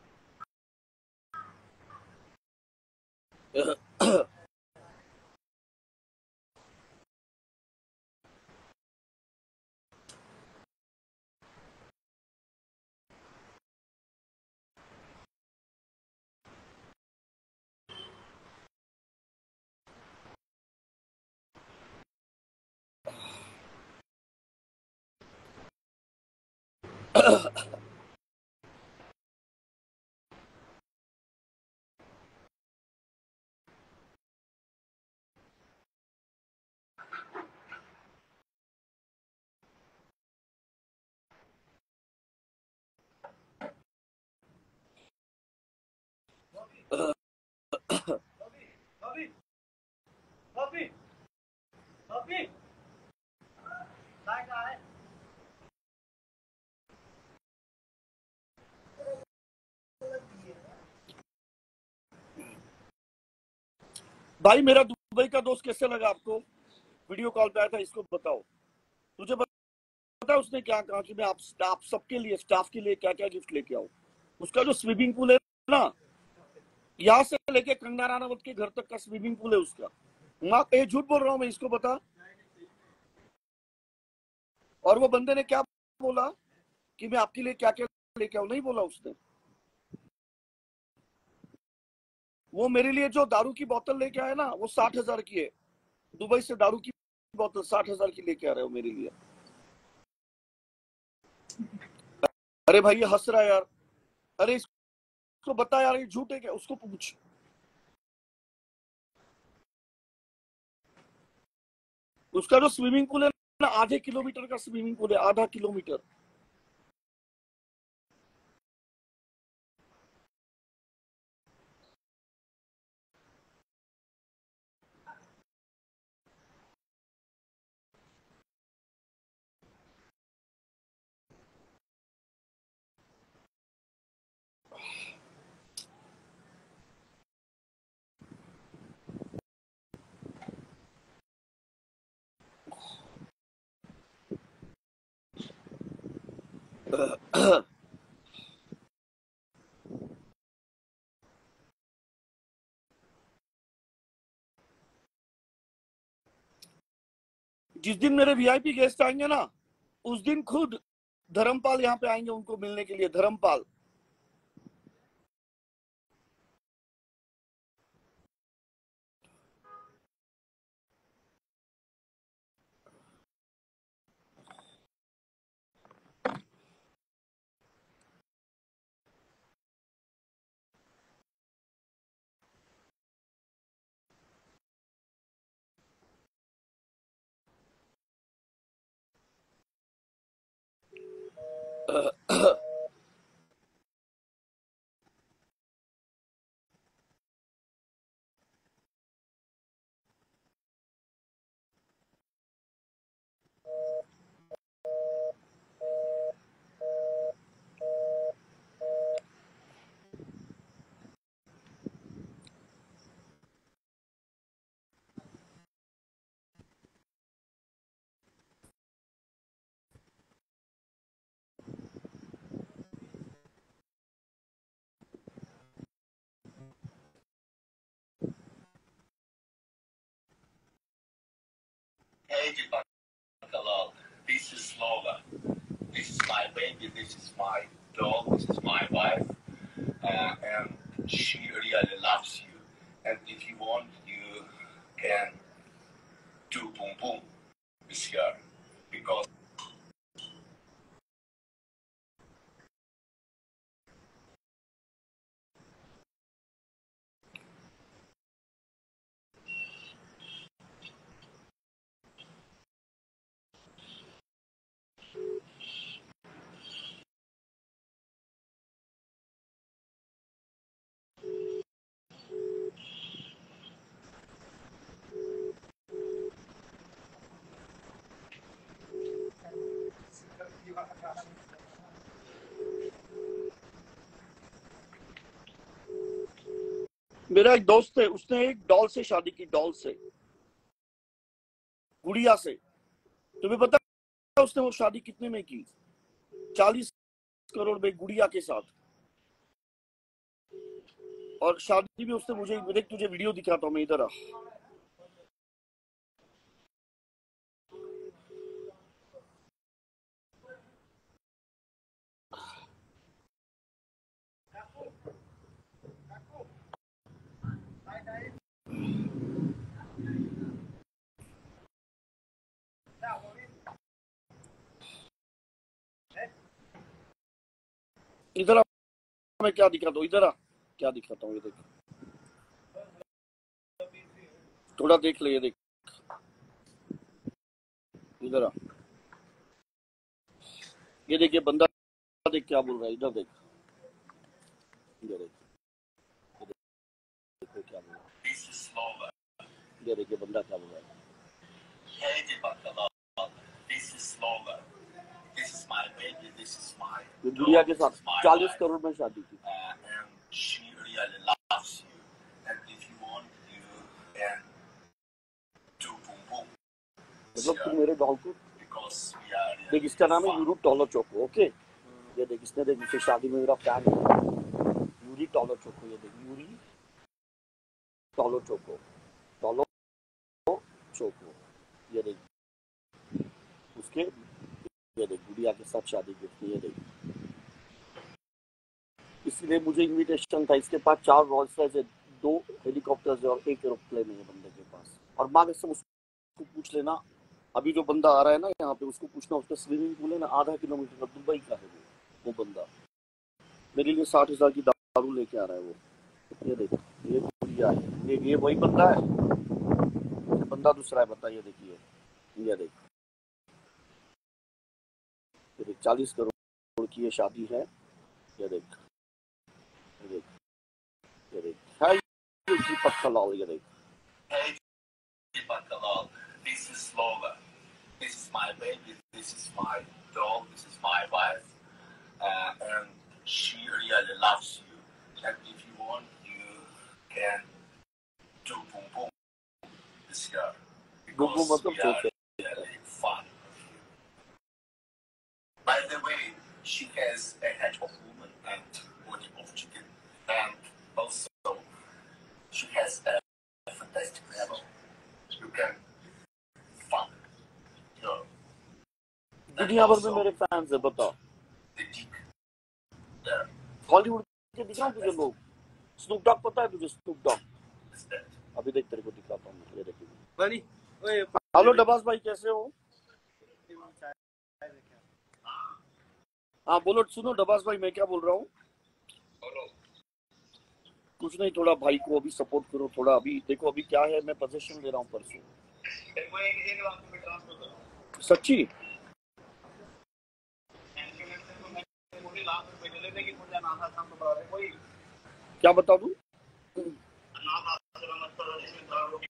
भाई मेरा दुबई का दोस्त कैसे लगा आपको? वीडियो कॉल पे आया था, इसको बताओ। तुझे पता है उसने क्या कहा कि मैं आप सबके लिए, स्टाफ के लिए क्या क्या गिफ्ट लेके आऊं? उसका जो स्विमिंग पूल है ना, यहाँ से लेके कंगना राणावत के घर तक का स्विमिंग पूल है उसका। माँ ये झूठ बोल रहा हूँ मैं, इसको बता। और वो बंदे ने क्या बोला कि मैं आपके लिए क्या क्या लेके आऊं? नहीं बोला उसने। वो मेरे लिए जो दारू की बोतल लेके आया ना, वो 60,000 की है। दुबई से दारू की बोतल 60,000 की लेके आ रहे हो मेरे लिए। अरे भाई ये हंस रहा है यार। अरे इसको बता यार, ये झूठ है क्या? उसको पूछ। उसका जो स्विमिंग पूल है ना, आधे किलोमीटर का स्विमिंग पूल है, आधा किलोमीटर। जिस दिन मेरे वीआईपी गेस्ट आएंगे ना, उस दिन खुद धर्मपाल यहाँ पे आएंगे उनको मिलने के लिए। Dharmpal. Hey, Kalal, this is Lola. This is my baby. This is my dog. This is my wife, and she really loves you. And if you want, you can do boom boom with her because. मेरा एक दोस्त है, उसने एक doll से शादी की, doll से, गुड़िया से। तुम्हें पता है उसने वो शादी कितने में की? 40 करोड़ में, गुड़िया के साथ। और शादी में उसने मुझे, देख तुझे वीडियो दिखाता हूँ मैं, इधर आ। इधर आ, मैं क्या दिखाता हूँ, इधर आ, क्या दिखाता हूँ, ये देख, थोड़ा देख ले, ये देख, इधर आ, ये देख, ये बंदा देख क्या बोल रहा है, इधर देख, ये देख, देखो क्या बोल रहा है, This is Lola. ये देख, ये बंदा क्या बोल रहा है। Hey, Kalal, this is Lola. This is my baby. This is my ये गुड़िया dog. के This साथ is my 40 wife. करोड़ में शादी की। And she really loves you. And if you want, you can do boom boom with मतलब तुम her मेरे डॉल को because we are देख, really इसका नाम है fun. Yuri Toller Choco. Okay, ये देख, इसने देख, मुझसे शादी में मेरा फैन है, यूरी टॉलर चोको। ये देख, Yuri Toller Choco, Toller Choco, ये देख, उसके, ये देख, गुड़िया के साथ शादी की उसने, ये देख। इसलिए मुझे इनविटेशन था। इसके पास 4 रोल्स रॉयस है, 2 हेलीकॉप्टर्स है और 1 एरोप्लेन है ये बंदे के पास। और माँ कसम, उसको पूछ लेना, अभी जो बंदा आ रहा है ना यहाँ पे, उसको पूछना, उसका स्विमिंग पूल है ना, आधा किलोमीटर का, दुबई का है वो बंदा। मेरे लिए 60,000 की दारू लेके आ रहा है वो। ये देख, ये गुड़िया है, ये वही बंदा है, ये बंदा दूसरा है, बता। ये देखिए, ये देख, ये देख, 40 करोड़ की ये शादी है। ये देख, ये देख, ये देख, है ये दीपक कलाल। ये देख, Hey, Kalal, this is Lola. This is my baby. This is my dog. This is my wife. And she really loves you. And if you want, you can do boom boom with her Boom boom because मतलब we are चोट है। really fun. By the way, she has a head of woman and body of chicken. And also, she has a fantastic level. You can fuck her. And दुनिया भर में also, मेरे fans है, बता। the dick there Hollywood के दिखाऊं तुझे लोग? स्नूप डॉग पता है तुझे? Snoop Dogg is that. अभी देख, तेरे को दिखाता हूँ मैं, ये देख। बनी ओए हेलो डबास भाई, कैसे हो? हाँ बोलो, सुनो डबास भाई, मैं क्या बोल रहा हूँ, कुछ नहीं, थोड़ा भाई को अभी सपोर्ट करो थोड़ा। अभी देखो, अभी क्या है, मैं पोजीशन ले रहा हूँ परसों। सच्ची? क्या बता दूं?